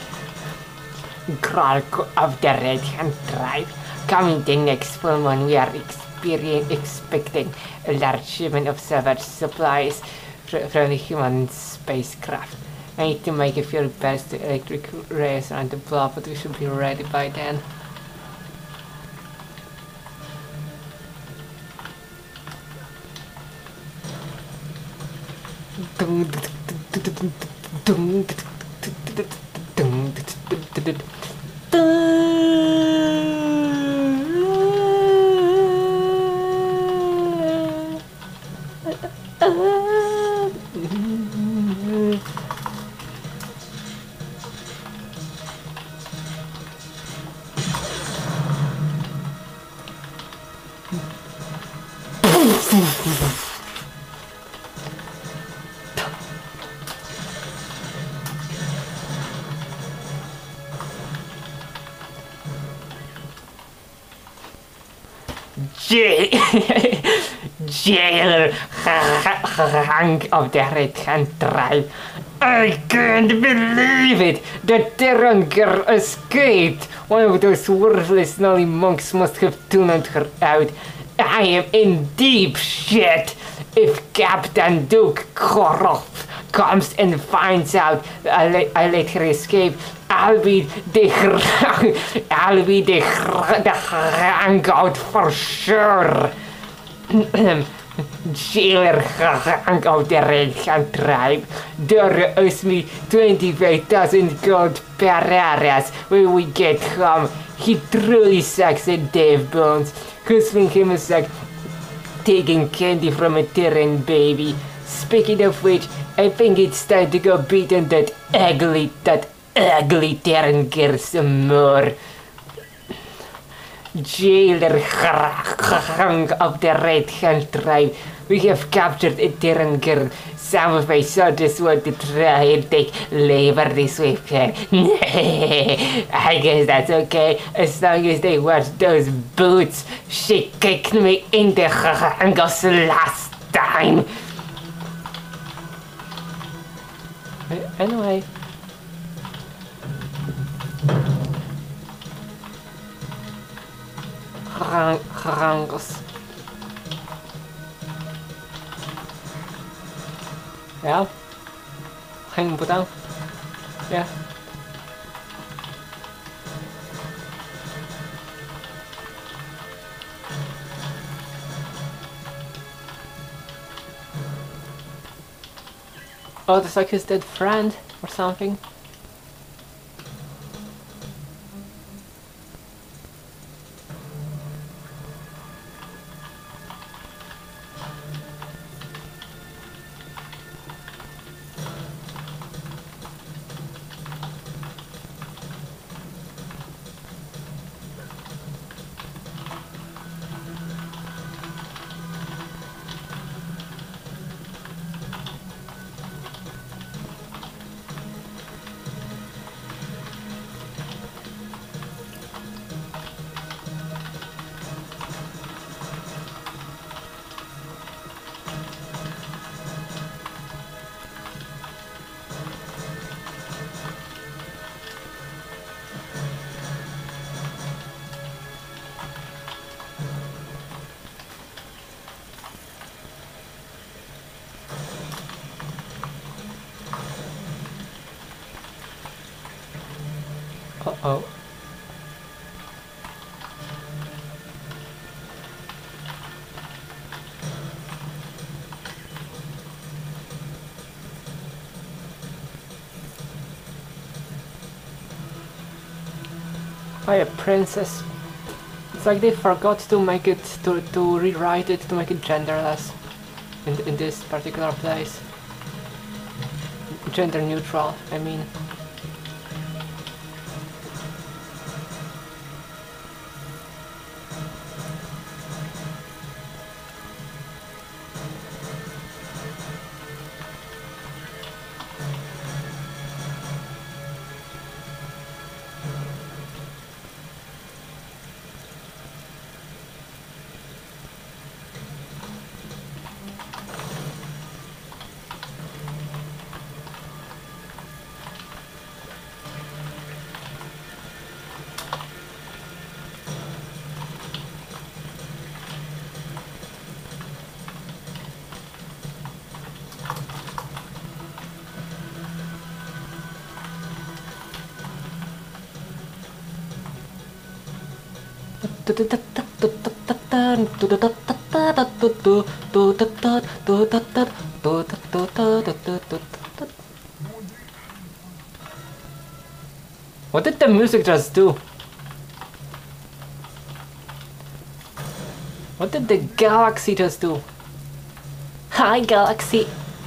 Gralko of the Red Hand tribe. Coming the next full moon, we are expecting a large shipment of savage supplies from the human spacecraft. I need to make a few repairs to electric rays around the block, but we should be ready by then. Jailer Hank of the Red Hand tribe. I can't believe it! The Terran girl escaped! One of those worthless Nully monks must have tuned her out. I am in deep shit! If Captain Duke Koroth comes and finds out I let, I let her escape, I'll be the I'll be the the hangout for sure. Jailer hang of the Red Hand tribe. Dora owes me twenty-five thousand gold Pereras when we get home. He truly sucks at Dave Bones. Hustling him is like taking candy from a Terran baby. Speaking of which, I think it's time to go beat on that ugly, that ugly Terran girl some more. Jailer Hang of the Red Hand tribe. We have captured a Terran girl. Some of my soldiers want to try and take labor this weekend. I guess that's okay, as long as they watch those boots. She kicked me in the hangos last time. Anyway. Rangos. Ja. Geen botão. Ja. Oh, that's like his dead friend or something. Uh-oh. By a princess. It's like they forgot to make it, to, to rewrite it, to make it genderless in, in this particular place. Gender neutral, I mean. What did the music just do? What did the galaxy just do? Hi, galaxy.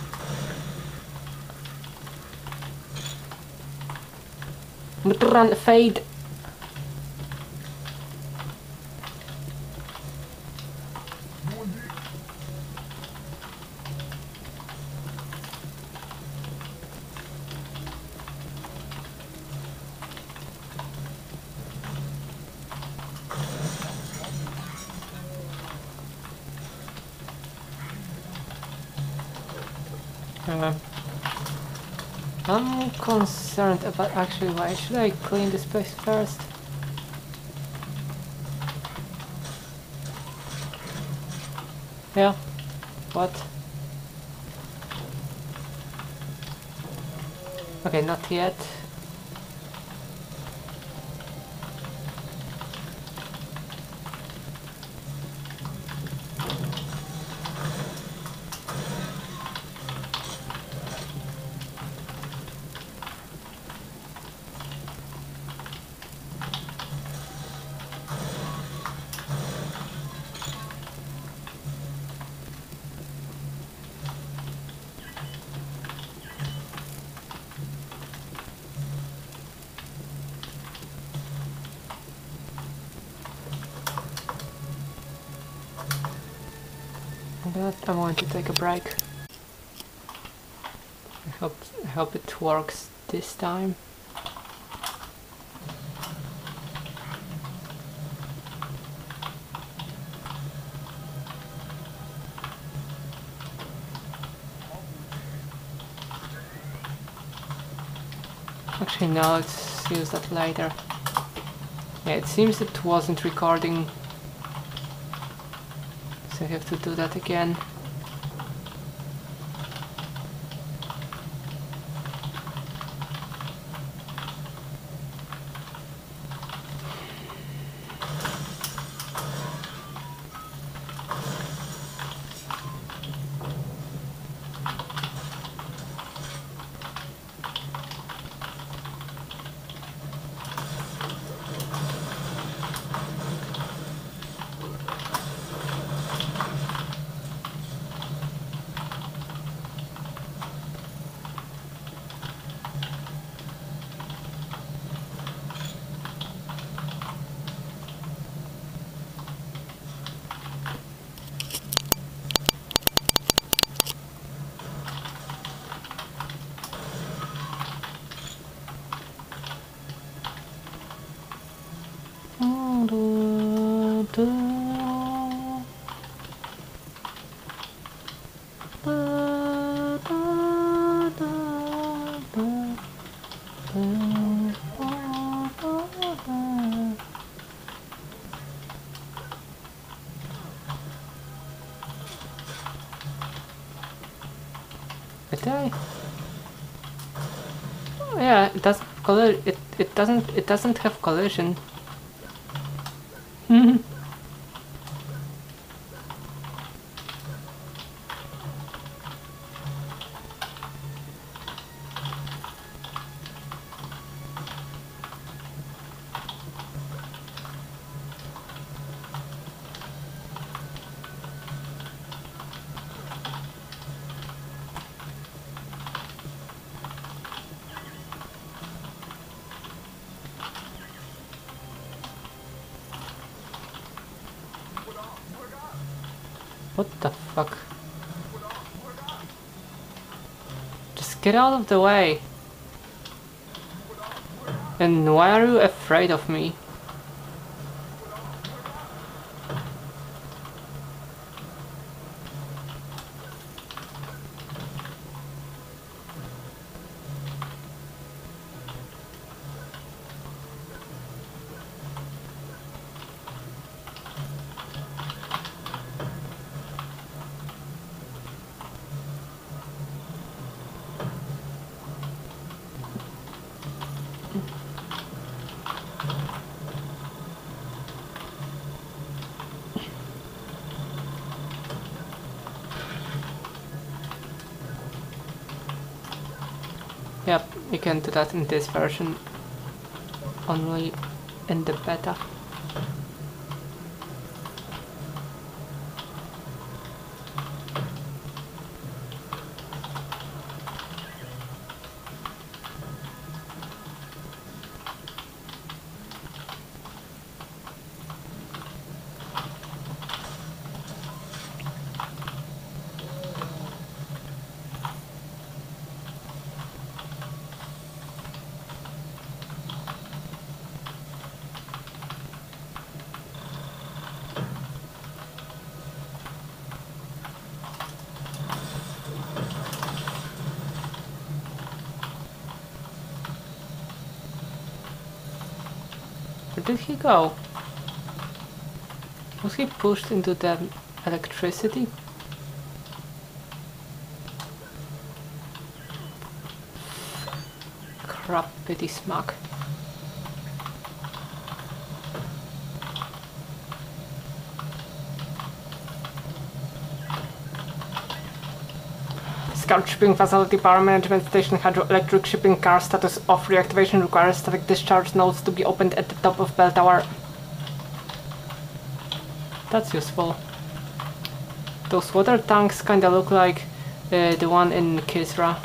Run, fade. Uh, I'm concerned about actually why should I clean this place first? Yeah. What? Okay, not yet. But I'm going to take a break. I hope, I hope it works this time. Actually no, let's use that later. Yeah, it seems it wasn't recording, so I have to do that again. Did I? Oh, yeah, it doesn't colli- it it doesn't it doesn't have collision. What the fuck? Just get out of the way. And why are you afraid of me? Yep, you can do that in this version, only in the beta. Where did he go? Was he pushed into the electricity? Crap, pity smack. Scout shipping facility, power management station, hydroelectric shipping car, status of reactivation, requires static discharge nodes to be opened at the top of bell tower. That's useful. Those water tanks kinda look like uh, the one in Kisra.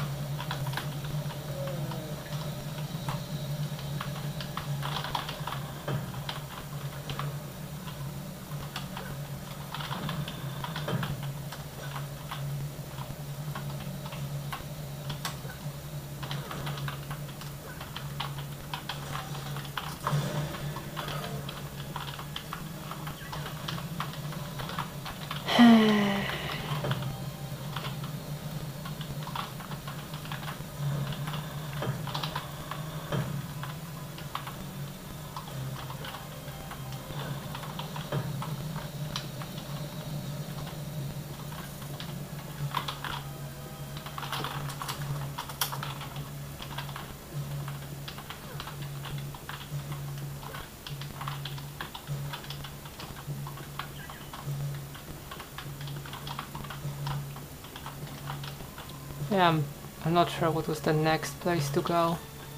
Yeah, I'm, I'm not sure what was the next place to go.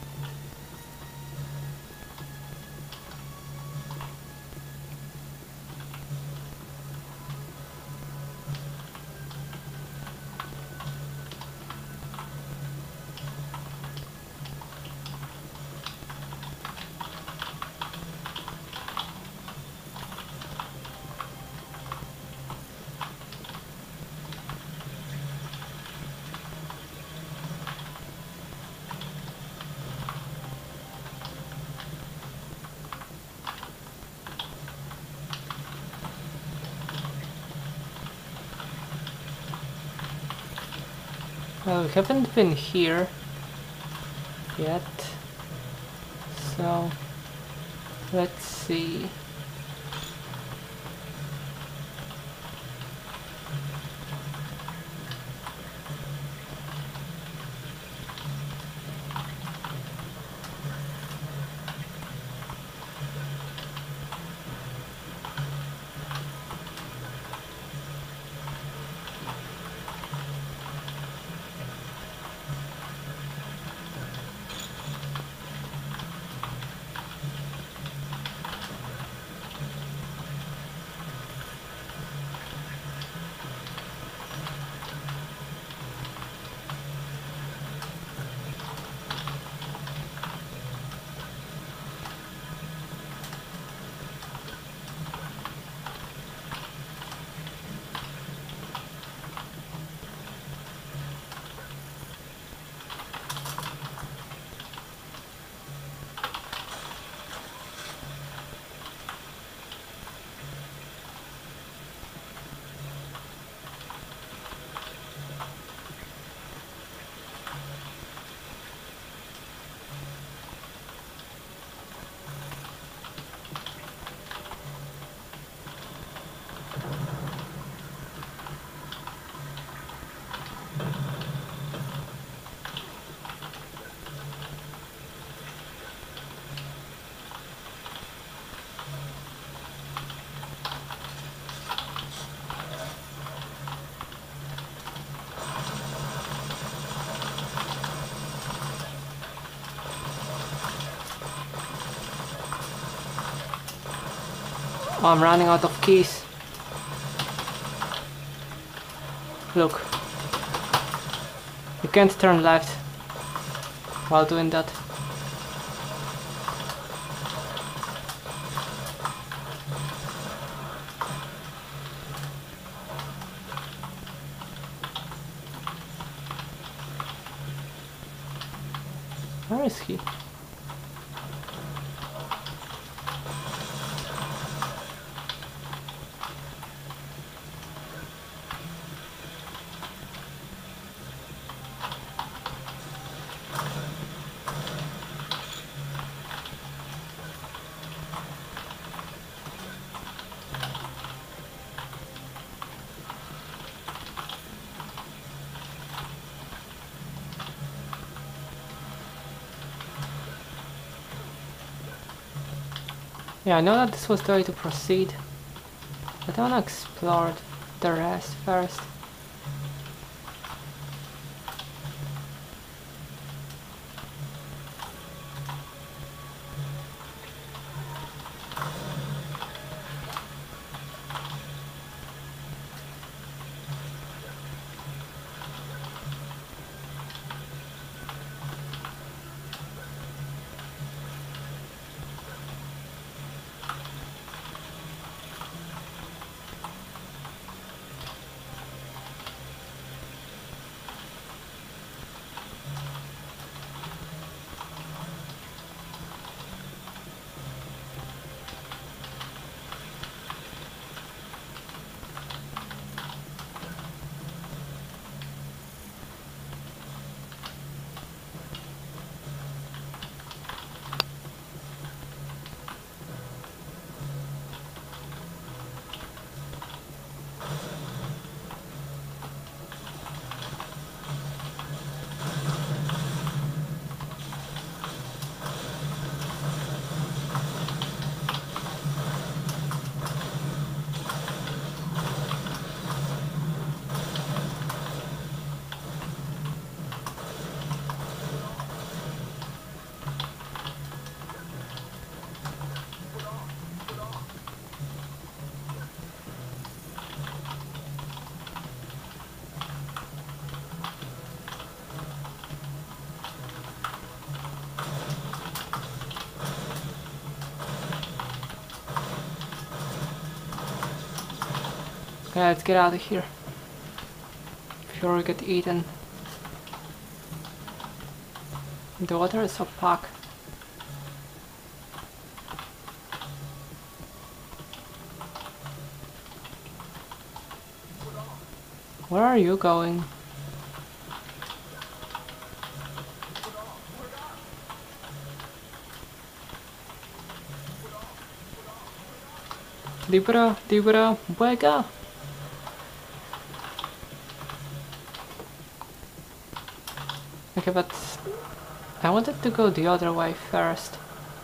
Well, we haven't been here yet, so let's see. Oh, I'm running out of keys. Look. You can't turn left while doing that. Where is he? Yeah, I know that this was the way to proceed, but I wanna explore the rest first. Okay, let's get out of here before we get eaten. The water is opaque. Where are you going? Libra, Libra, Buega! Okay, but I wanted to go the other way first.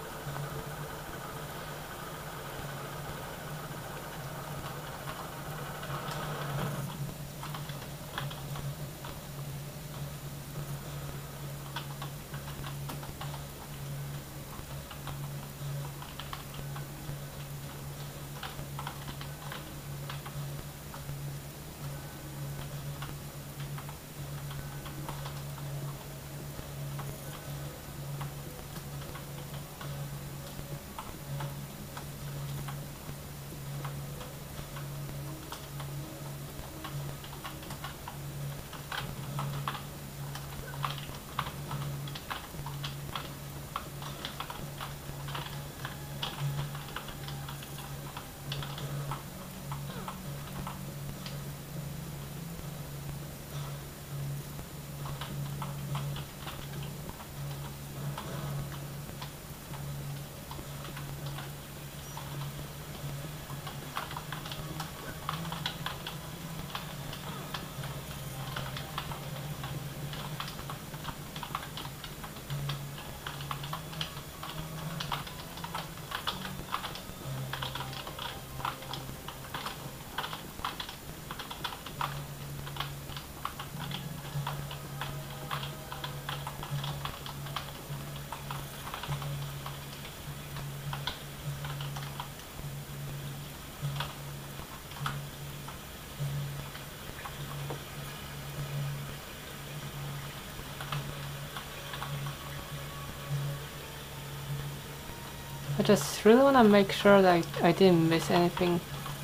I just really want to make sure that I, I didn't miss anything.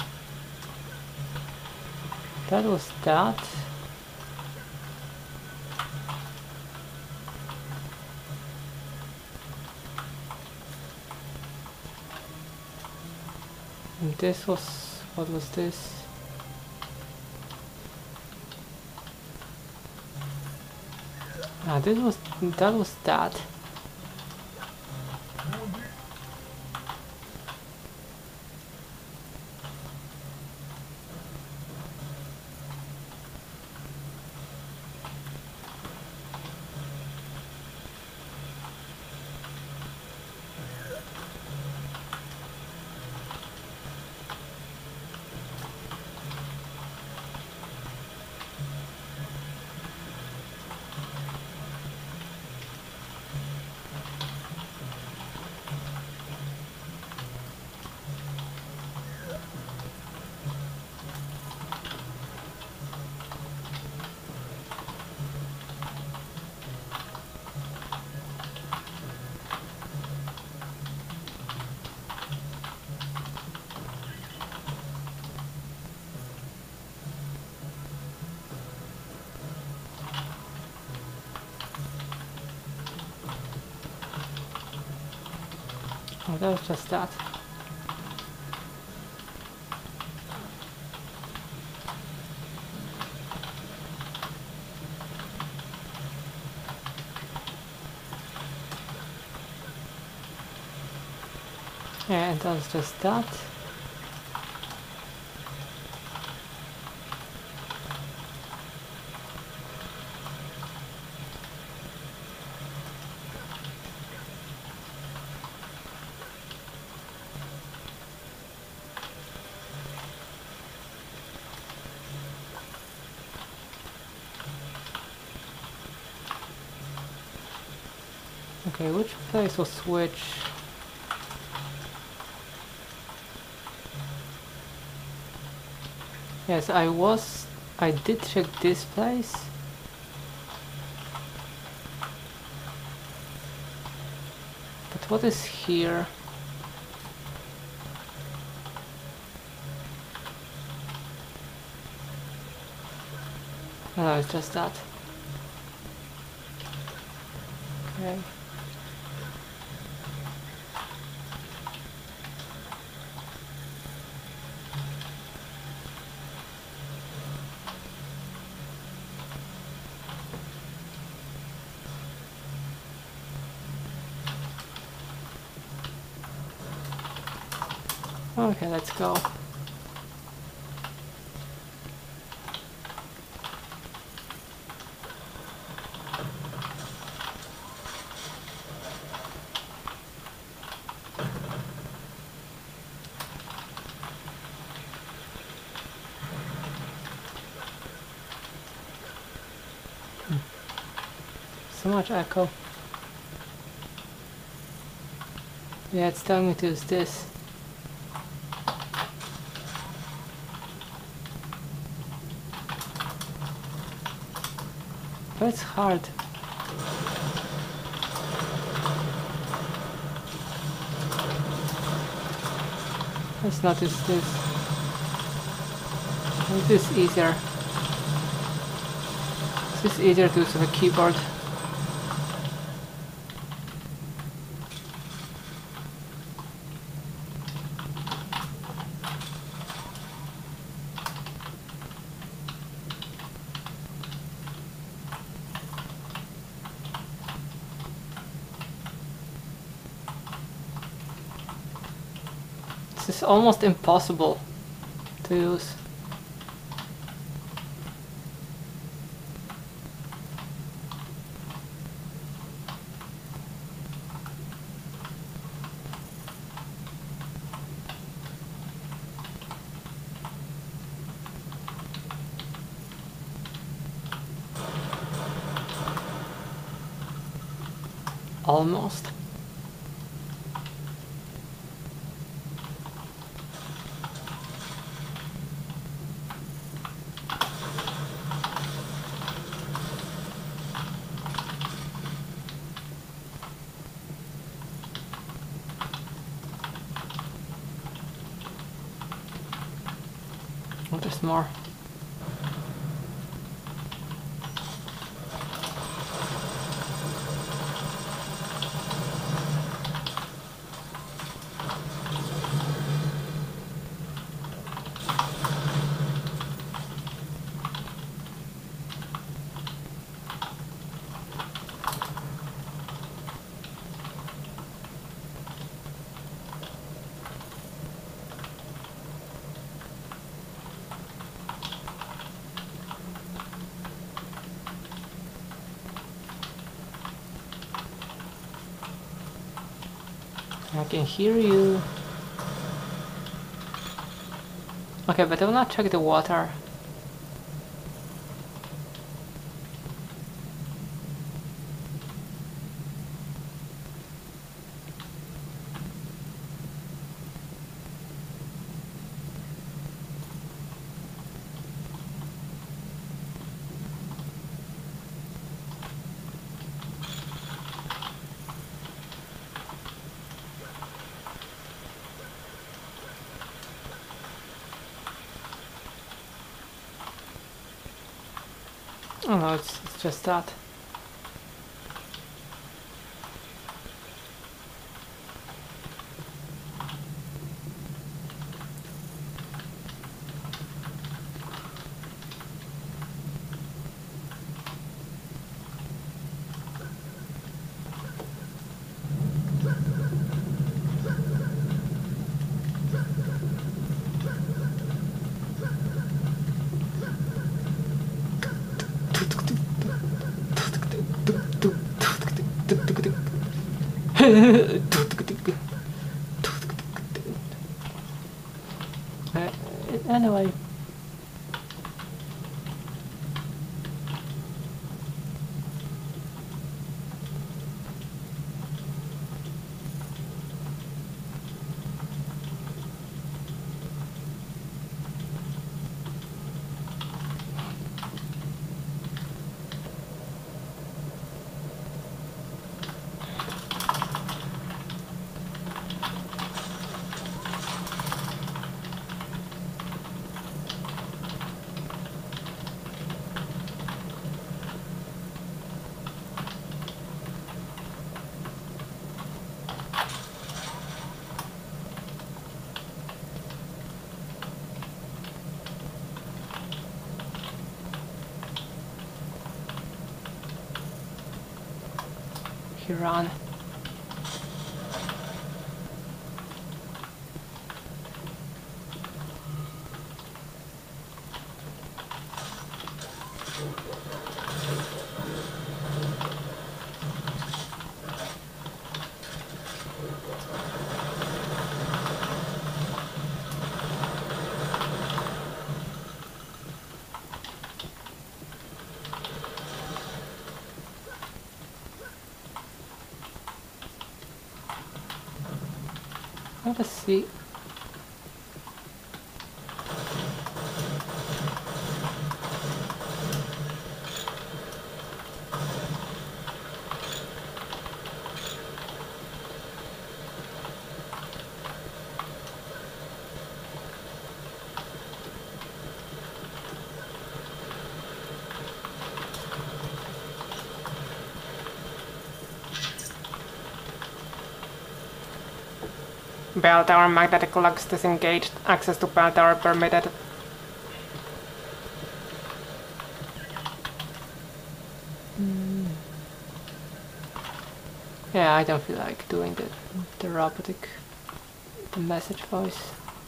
That was that. And this was... what was this? Ah, this was... that was that. Oh, that was just that. Yeah, and that was just that. Okay, which place was which? Yes, I was... I did check this place. But what is here? No, it's just that. Okay. Okay, let's go. Hmm. So much echo. Yeah, it's telling me to use this. But it's hard. Let's not use this. Is this easier? Is this easier to use with a keyboard? This is almost impossible to use. Almost. Oh, there's more. I can hear you. Okay, but I will not check the water. Oh no, it's, it's just that. uh, anyway. Huron. Let us see. Bell tower magnetic locks disengaged. Access to bell tower permitted. Mm. Yeah, I don't feel like doing the the robotic, the message voice.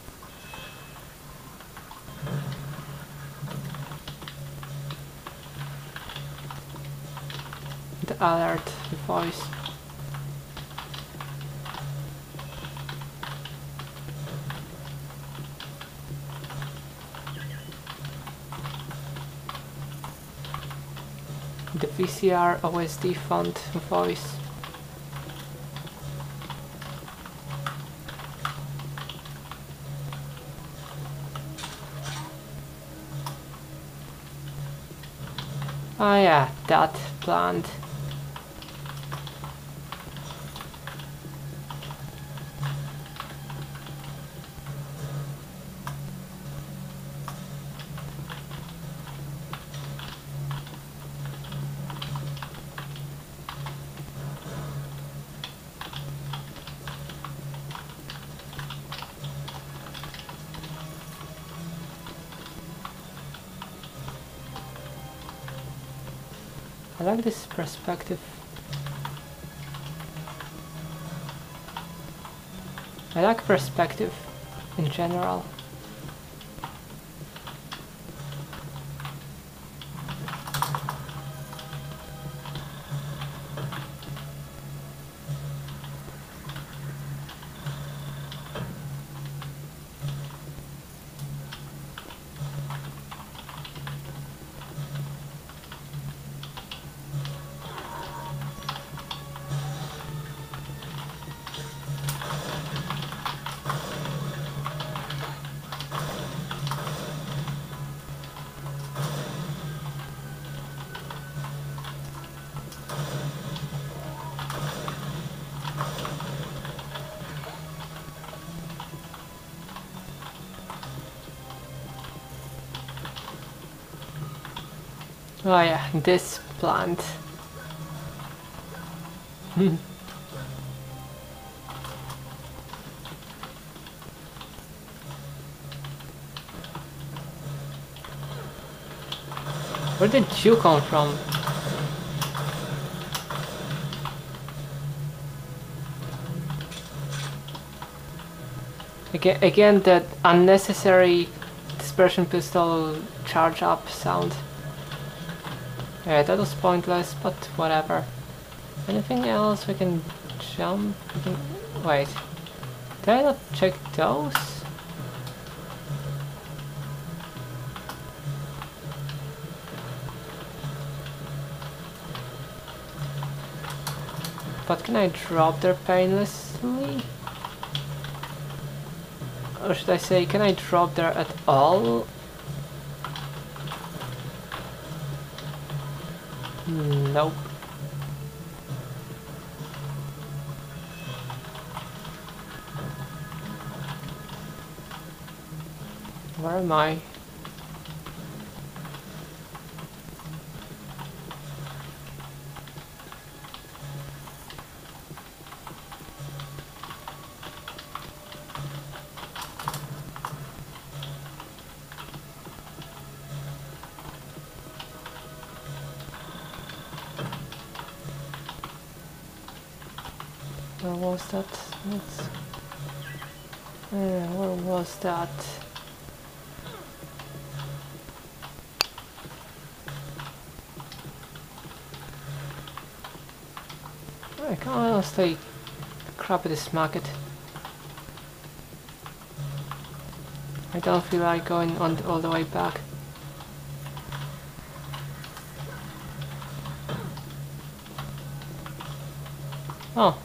The alert voice. The V C R O S D font voice. Oh yeah, that plant. I like this perspective. I like perspective in general. Oh yeah, this plant. Where did you come from? Again, again that unnecessary dispersion pistol charge up sound. Yeah, that was pointless, but whatever. Anything else we can jump? Wait. Did I not check those? But can I drop there painlessly? Or should I say, can I drop there at all? Nope. Where am I? Where was that? That's, uh, where was that? I can't honestly crap at this market. I don't feel like going on all the way back. Oh.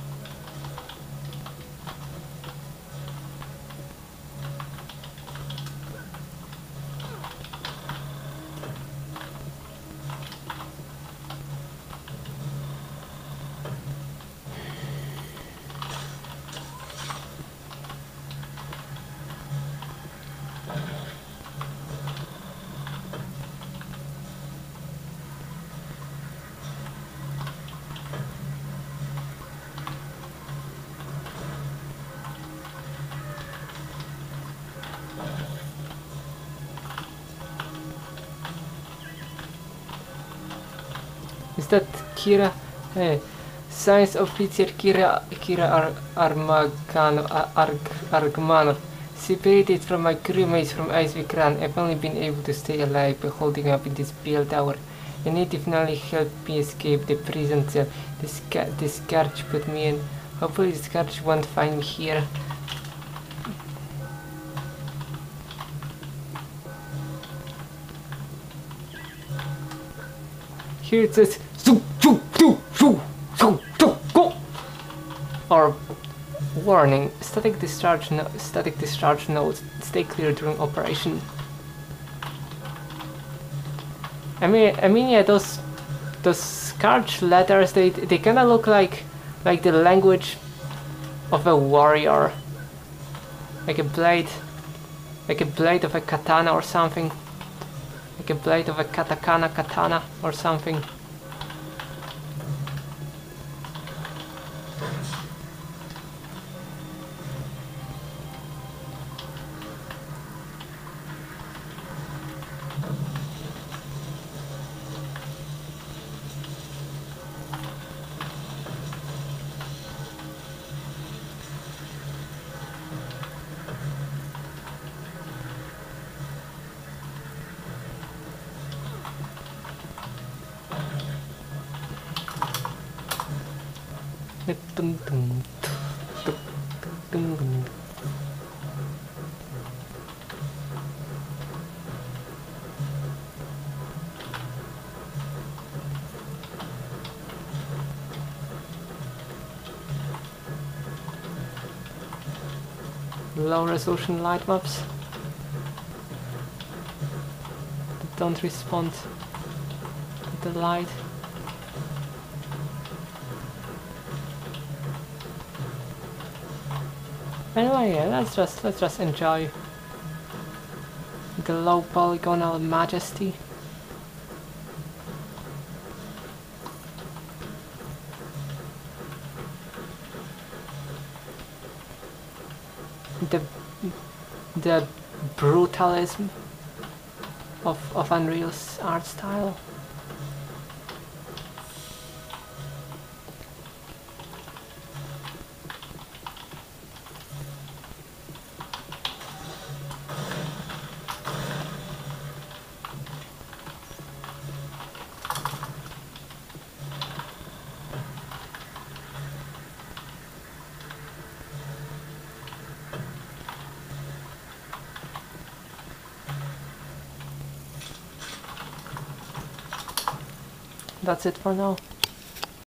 Is that Kira? Eh, Science officer Kira Kira Ar Armagano Arg Argmanov. Separated from my crewmates from Icevik. I've only been able to stay alive by holding up in this bell tower. A native finally helped me escape the prison cell. This ca this scourge put me in. Hopefully the scourge won't find me here. Here it says shoo, shoo, shoo, shoo, shoo, shoo, go. Or warning: static discharge, no static discharge nodes. Stay clear during operation. I mean, I mean, yeah, those those scourge letters. They they kind of look like like the language of a warrior, like a blade, like a blade of a katana or something. Like a blade of a katakana katana or something. Low resolution light maps that don't respond to the light. Anyway, yeah, let's just let's just enjoy the low polygonal majesty. The the brutalism of of Unreal's art style. that's it for now.